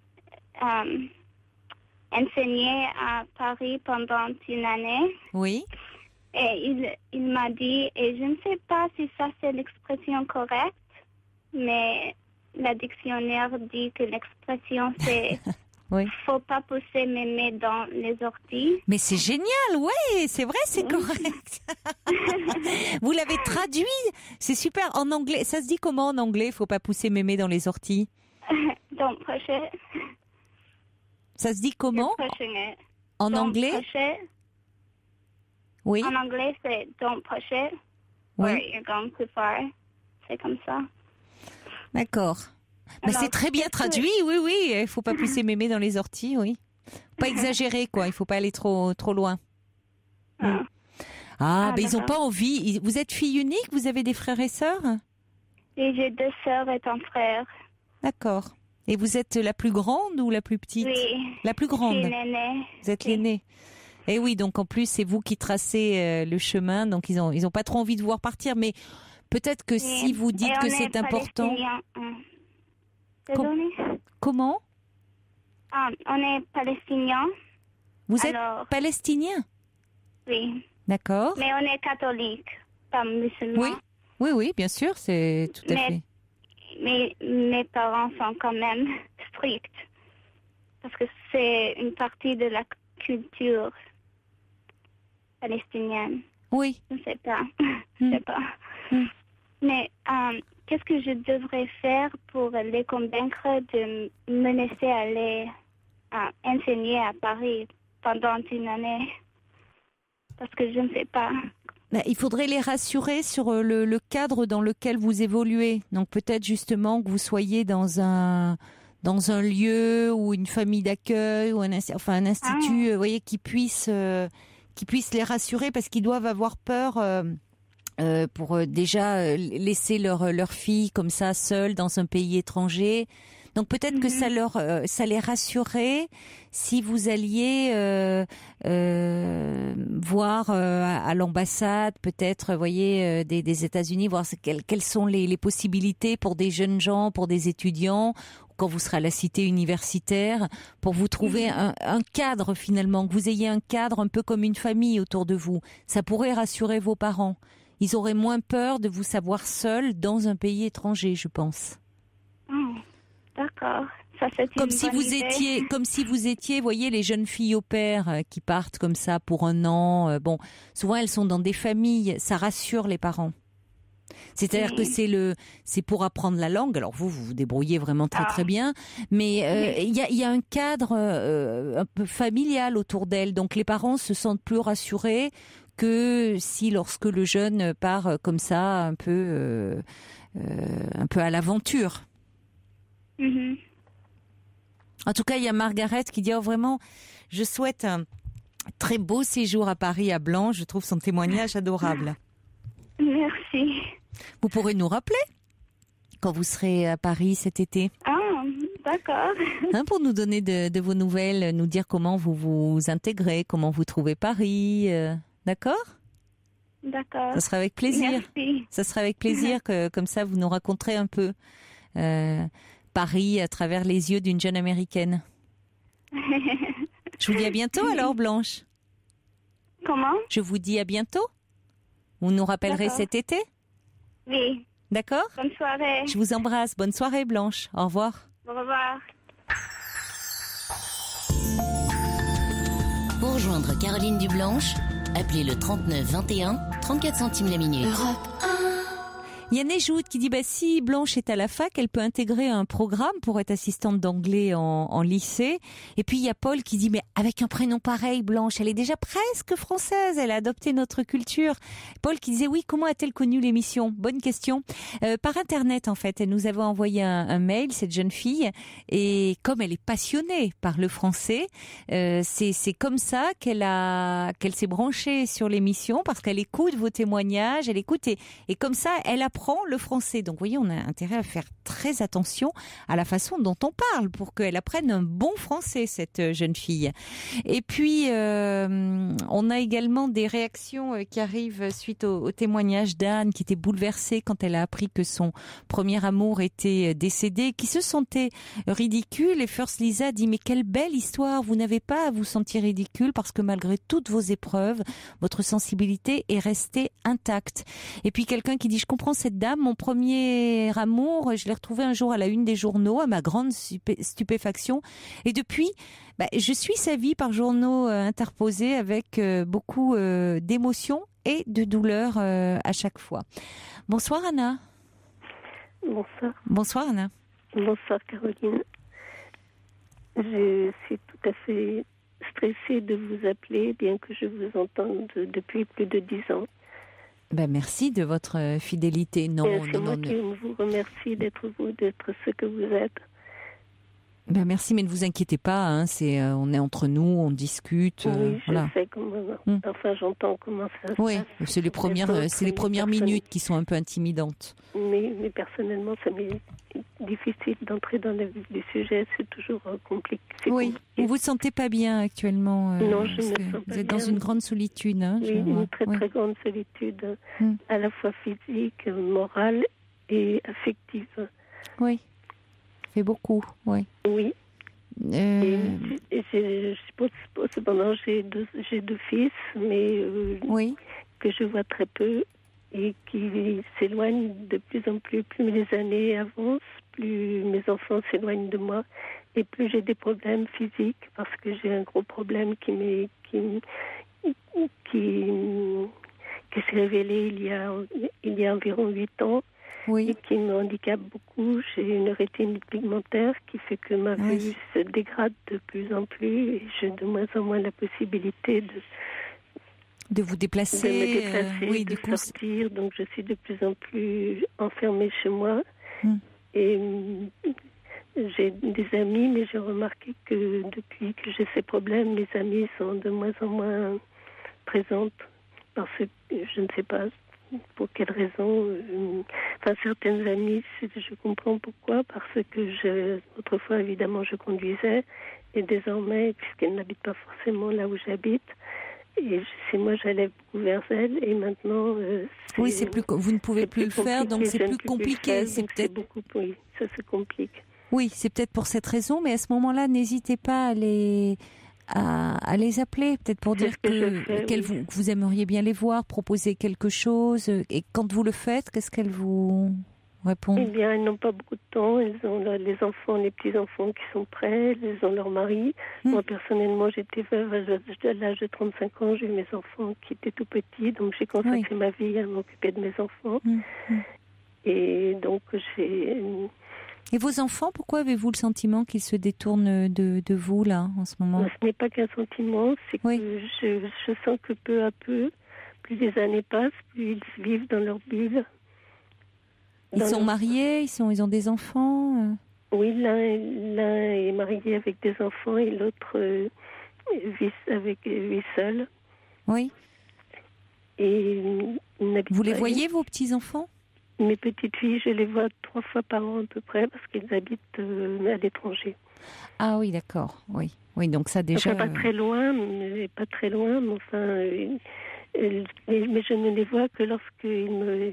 enseigner à Paris pendant une année. Oui. Et il m'a dit, et je ne sais pas si ça c'est l'expression correcte, mais la dictionnaire dit que l'expression c'est faut pas pousser mémé dans les orties. Mais c'est génial, ouais, c'est vrai, c'est correct. Vous l'avez traduit, c'est super. En anglais, ça se dit comment en anglais? Faut pas pousser mémé dans les orties. Don't push it. Ça se dit comment? En anglais? Oui. En anglais, c'est don't push it. Oui. Or you're going too far. C'est comme ça. D'accord. Mais c'est très bien traduit, oui. Il faut pas pousser mémé dans les orties, oui. Pas exagérer, quoi. Il faut pas aller trop loin. Mais ils ont pas envie. Vous êtes fille unique? Vous avez des frères et sœurs? Et j'ai 2 sœurs et un frère. D'accord. Et vous êtes la plus grande ou la plus petite? Oui. La plus grande. Je suis l'aînée. Vous êtes l'aînée. Et oui, donc en plus c'est vous qui tracez le chemin, donc ils ont pas trop envie de vous voir partir, mais peut-être que si vous dites que c'est important. Comment? On est palestiniens. Vous êtes palestinien? Oui. D'accord. Mais on est catholique, pas musulman. Oui, bien sûr, c'est tout à fait. Mais mes parents sont quand même stricts parce que c'est une partie de la culture palestinienne. Oui. Je ne sais pas. Mais qu'est-ce que je devrais faire pour les convaincre de me laisser aller enseigner à Paris pendant une année? Parce que je ne sais pas. Il faudrait les rassurer sur le cadre dans lequel vous évoluez. Donc peut-être justement que vous soyez dans un lieu ou une famille d'accueil ou un institut, vous voyez, qui puisse les rassurer parce qu'ils doivent avoir peur pour déjà laisser leur fille comme ça seule dans un pays étranger. Donc peut-être que ça les rassurerait si vous alliez voir à l'ambassade, peut-être, voyez, des États-Unis, voir quelles sont les possibilités pour des jeunes gens, pour des étudiants, quand vous serez à la cité universitaire, pour vous trouver un cadre finalement, que vous ayez un cadre un peu comme une famille autour de vous. Ça pourrait rassurer vos parents. Ils auraient moins peur de vous savoir seul dans un pays étranger, je pense. D'accord. Ça, c'est comme si vous étiez, voyez, les jeunes filles au père qui partent comme ça pour un an. Souvent elles sont dans des familles, ça rassure les parents. C'est-à-dire que c'est pour apprendre la langue. Alors vous débrouillez vraiment très très bien, mais il y a un cadre un peu familial autour d'elle. Donc les parents se sentent plus rassurés que si lorsque le jeune part comme ça un peu à l'aventure. En tout cas, il y a Margaret qui dit vraiment, je souhaite Très beau séjour à Paris, à Blanche. Je trouve son témoignage adorable. Merci. Vous pourrez nous rappeler quand vous serez à Paris cet été. Ah, d'accord. Pour nous donner de vos nouvelles, nous dire comment vous vous intégrez, comment vous trouvez Paris. D'accord ? D'accord. Ça sera avec plaisir. Merci. Ça sera avec plaisir que, comme ça, vous nous raconterez un peu Paris à travers les yeux d'une jeune Américaine. Je vous dis à bientôt alors, Blanche. Comment ? Je vous dis à bientôt. Vous nous rappellerez cet été ? Oui. D'accord ? Bonne soirée. Je vous embrasse. Bonne soirée, Blanche. Au revoir. Au revoir. Pour rejoindre Caroline Dublanche, appelez le 39 21, 34 centimes la minute. Europe 1. Il y a Néjoud qui dit si Blanche est à la fac, elle peut intégrer un programme pour être assistante d'anglais en lycée. Et puis il y a Paul qui dit mais avec un prénom pareil, Blanche, elle est déjà presque française, elle a adopté notre culture. Paul qui disait oui, comment a-t-elle connu l'émission ? Bonne question. Par internet en fait, elle nous avait envoyé un mail, cette jeune fille, et comme elle est passionnée par le français, c'est comme ça qu'elle s'est branchée sur l'émission parce qu'elle écoute vos témoignages, elle écoute et comme ça elle apprend le français. Donc, vous voyez, on a intérêt à faire très attention à la façon dont on parle pour qu'elle apprenne un bon français, cette jeune fille. Et puis, on a également des réactions qui arrivent suite au témoignage d'Anne qui était bouleversée quand elle a appris que son premier amour était décédé, qui se sentait ridicule. Et First Lisa dit, mais quelle belle histoire, vous n'avez pas à vous sentir ridicule parce que malgré toutes vos épreuves, votre sensibilité est restée intacte. Et puis quelqu'un qui dit, je comprends cette dame, mon premier amour, je l'ai retrouvé un jour à la une des journaux, à ma grande stupéfaction. Et depuis, je suis sa vie par journaux interposés avec beaucoup d'émotions et de douleur à chaque fois. Bonsoir Anna. Bonsoir. Bonsoir Anna. Bonsoir Caroline. Je suis tout à fait stressée de vous appeler, bien que je vous entende depuis plus de 10 ans. Merci de votre fidélité. C'est moi qui vous remercie d'être ce que vous êtes. Merci, mais ne vous inquiétez pas. On est entre nous, on discute. Oui, je sais comment. Enfin, j'entends comment ça se passe. Oui, c'est les premières minutes qui sont un peu intimidantes. Mais personnellement, ça m'est difficile d'entrer dans le vif du sujet. C'est toujours compliqué. Oui, vous vous sentez pas bien actuellement. Non, je ne me sens pas bien. Vous êtes dans une grande solitude. Une très très grande solitude, à la fois physique, morale et affective. Oui. Fait beaucoup, oui. Oui. Cependant, j'ai deux fils, mais que je vois très peu et qui s'éloignent de plus en plus. Plus les années avancent, plus mes enfants s'éloignent de moi et plus j'ai des problèmes physiques parce que j'ai un gros problème qui s'est révélé il y a environ 8 ans. Oui. Et qui me handicape beaucoup. J'ai une rétine pigmentaire qui fait que ma vue se dégrade de plus en plus et j'ai de moins en moins la possibilité de vous déplacer, de me déplacer, de sortir. Donc je suis de plus en plus enfermée chez moi. Et j'ai des amis, mais j'ai remarqué que depuis que j'ai ces problèmes, mes amis sont de moins en moins présentes parce que je ne sais pas pour quelle raison. Certaines amies, je comprends pourquoi, parce que autrefois, évidemment, je conduisais, et désormais, puisqu'elles n'habitent pas forcément là où j'habite, et moi, j'allais beaucoup vers elles, et maintenant... vous ne pouvez plus le faire, donc c'est plus compliqué. Ça se complique. Oui, c'est peut-être pour cette raison, mais à ce moment-là, n'hésitez pas à les appeler, peut-être pour dire que vous aimeriez bien les voir, proposer quelque chose. Et quand vous le faites, qu'est-ce qu'elles vous répondent ? Eh bien, elles n'ont pas beaucoup de temps. Elles ont les petits-enfants qui sont prêts. Elles ont leur mari. Moi, personnellement, j'étais veuve à l'âge de 35 ans. J'ai eu mes enfants qui étaient tout petits. Donc, j'ai consacré ma vie à m'occuper de mes enfants. Et donc, Et vos enfants, pourquoi avez-vous le sentiment qu'ils se détournent de vous, là, en ce moment ? Ce n'est pas qu'un sentiment, c'est que je sens que peu à peu, plus les années passent, plus ils vivent dans leur bulle. Ils sont mariés, ils ont des enfants Oui, l'un est marié avec des enfants et l'autre avec 8 seuls. Oui. Et vous les voyez, vos petits-enfants? Mes petites filles, je les vois 3 fois par an à peu près, parce qu'ils habitent à l'étranger. Ah oui, d'accord. Oui, oui, donc ça déjà... Enfin, pas très loin, mais enfin... mais je ne les vois que lorsqu'ils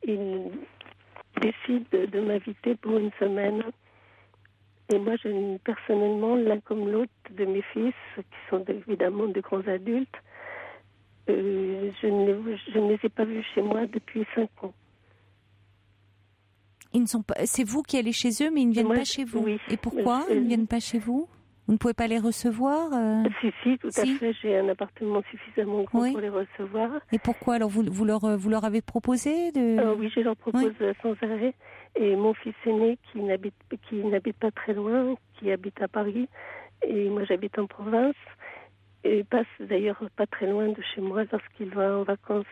décident de m'inviter pour une semaine. Et moi, personnellement, l'un comme l'autre de mes fils, qui sont évidemment de grands adultes, je ne les ai pas vus chez moi depuis 5 ans. Ils ne sont pas. C'est vous qui allez chez eux, mais ils ne viennent pas chez vous. Oui. Et pourquoi ils ne viennent pas chez vous? Vous ne pouvez pas les recevoir Si, tout à fait. J'ai un appartement suffisamment grand pour les recevoir. Et pourquoi? Alors, vous leur avez proposé de... Oui, je leur propose sans arrêt. Et mon fils aîné, qui n'habite pas très loin, qui habite à Paris, et moi j'habite en province, et passe d'ailleurs pas très loin de chez moi lorsqu'il va en vacances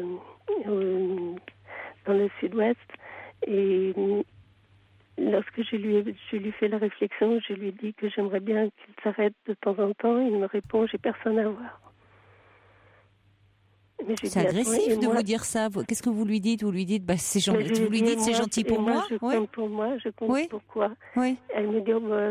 dans le sud-ouest. Et lorsque je lui fais la réflexion, je lui dis que j'aimerais bien qu'il s'arrête de temps en temps. Il me répond, j'ai personne à voir. C'est agressif de vous dire ça. Qu'est-ce que vous lui dites? Vous lui dites, c'est gentil. Vous lui dites, c'est gentil pour moi. Je compte pour moi. Je compte pourquoi. Oui. Elle me dit,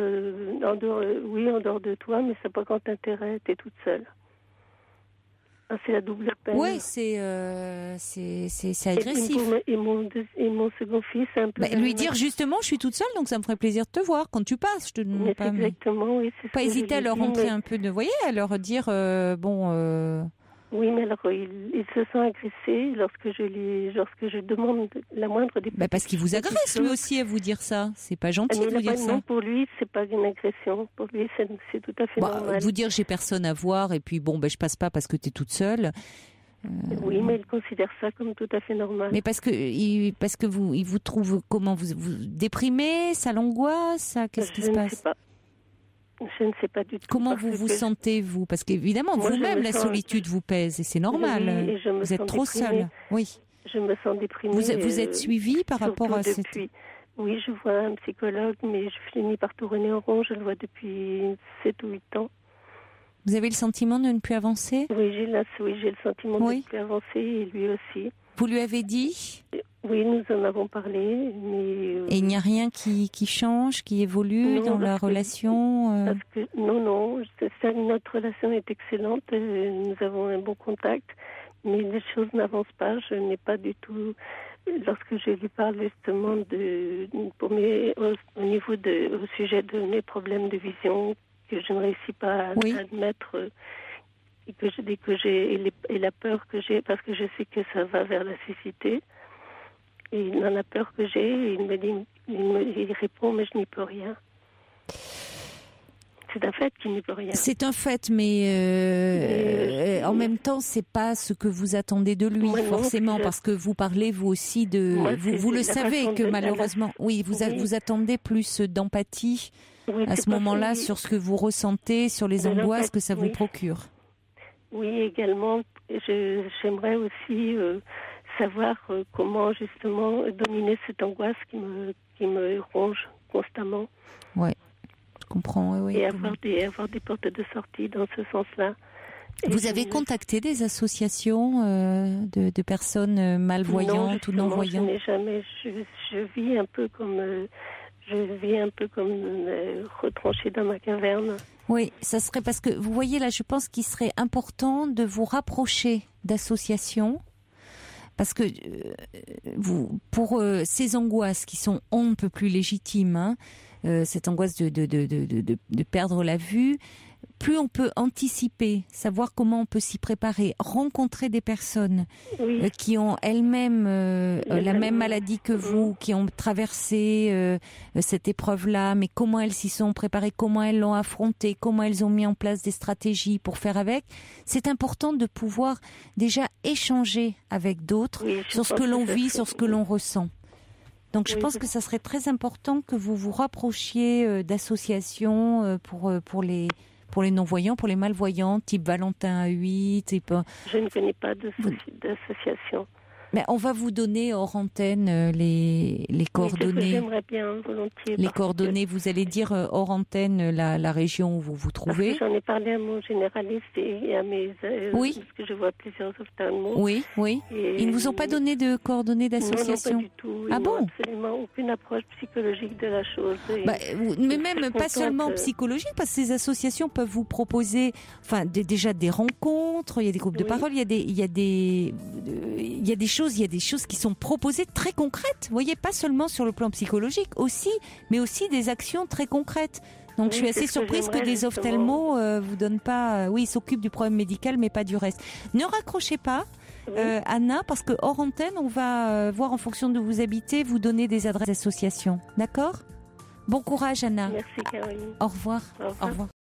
en dehors de toi, mais ça n'a pas grand intérêt. T'es toute seule. C'est la double peine. Oui, c'est agressif. Et mon second fils, c'est un peu... lui dire justement, je suis toute seule, donc ça me ferait plaisir de te voir quand tu passes. Je te demande pas. Exactement, oui. Pas hésiter à leur rentrer un peu de... Vous voyez, à leur dire, Oui, mais alors il se sent agressé lorsque je demande la moindre des... parce qu'il vous agresse lui aussi à vous dire ça. C'est pas gentil de vous dire ça. Non, pour lui, c'est pas une agression. Pour lui, c'est tout à fait normal. Vous dire j'ai personne à voir et puis je passe pas parce que tu es toute seule. Oui, mais il considère ça comme tout à fait normal. Mais parce que il vous trouve comment vous déprimé, ça l'angoisse, qu'est-ce qui se passe? Je ne sais pas. Je ne sais pas du tout. Comment vous sentez, vous? Parce qu'évidemment, vous-même, la solitude vous pèse et c'est normal. Oui, vous êtes trop seule. Oui. Je me sens déprimée. Vous êtes suivie par rapport à Oui, je vois un psychologue, mais je finis par tourner en rond. Je le vois depuis 7 ou 8 ans. Vous avez le sentiment de ne plus avancer? Oui, j'ai le sentiment de ne plus avancer et lui aussi. Vous lui avez dit? Oui, nous en avons parlé, mais... Et il n'y a rien qui change, qui évolue dans la relation Parce que, non, notre relation est excellente, nous avons un bon contact, mais les choses n'avancent pas, je n'ai pas du tout... Lorsque je lui parle justement au sujet de mes problèmes de vision, que je ne réussis pas à admettre... Et la peur que j'ai, parce que je sais que ça va vers la cécité, et il en a peur que j'ai, et il répond, mais je n'y peux rien. C'est un fait qu'il n'y peut rien. C'est un fait, mais en même temps, c'est pas ce que vous attendez de lui, forcément, parce que vous parlez, vous aussi, de... vous le savez que malheureusement... Oui, vous attendez plus d'empathie à ce moment-là sur ce que vous ressentez, sur les angoisses que ça vous procure. Oui, également, j'aimerais aussi savoir comment justement dominer cette angoisse qui me ronge constamment. Oui, je comprends. Oui, et avoir des portes de sortie dans ce sens-là. Vous avez contacté des associations de personnes malvoyantes ou non-voyantes? Non, je n'ai jamais. Je vis un peu comme retranchée dans ma caverne. Oui, ça serait parce que, vous voyez là, je pense qu'il serait important de vous rapprocher d'associations, parce que pour ces angoisses qui sont on ne peut plus légitimes, cette angoisse de perdre la vue, plus on peut anticiper, savoir comment on peut s'y préparer, rencontrer des personnes qui ont elles-mêmes la même maladie que vous, qui ont traversé cette épreuve-là, mais comment elles s'y sont préparées, comment elles l'ont affrontée, comment elles ont mis en place des stratégies pour faire avec. C'est important de pouvoir déjà échanger avec d'autres sur ce que l'on vit, sur ce que l'on ressent. Donc je pense que ça serait très important que vous vous rapprochiez d'associations pour les non-voyants, pour les malvoyants, type Valentin A8, type... Je ne connais pas d'association. Mais on va vous donner hors antenne les coordonnées. Oui, j'aimerais bien volontiers. Les coordonnées, vous allez dire hors antenne la région où vous vous trouvez. Parce que j'en ai parlé à mon généraliste et à mes... oui. Parce que je vois plusieurs ophtalmos. Oui. Et ils ne vous ont pas donné de coordonnées d'association? Non, pas du tout. Ah bon? Absolument aucune approche psychologique de la chose. Mais même pas seulement psychologique, parce que ces associations peuvent vous proposer, déjà des rencontres, il y a des groupes de parole, il y a des choses qui sont proposées très concrètes. Vous voyez, pas seulement sur le plan psychologique mais aussi des actions très concrètes. Donc je suis assez surprise que des ophtalmos vous donnent pas. Ils s'occupent du problème médical, mais pas du reste. Ne raccrochez pas. Anna, parce que hors antenne, on va voir en fonction de où vous habitez, vous donner des adresses d'associations. D'accord ? Bon courage, Anna. Merci, Caroline. Au revoir. Au revoir.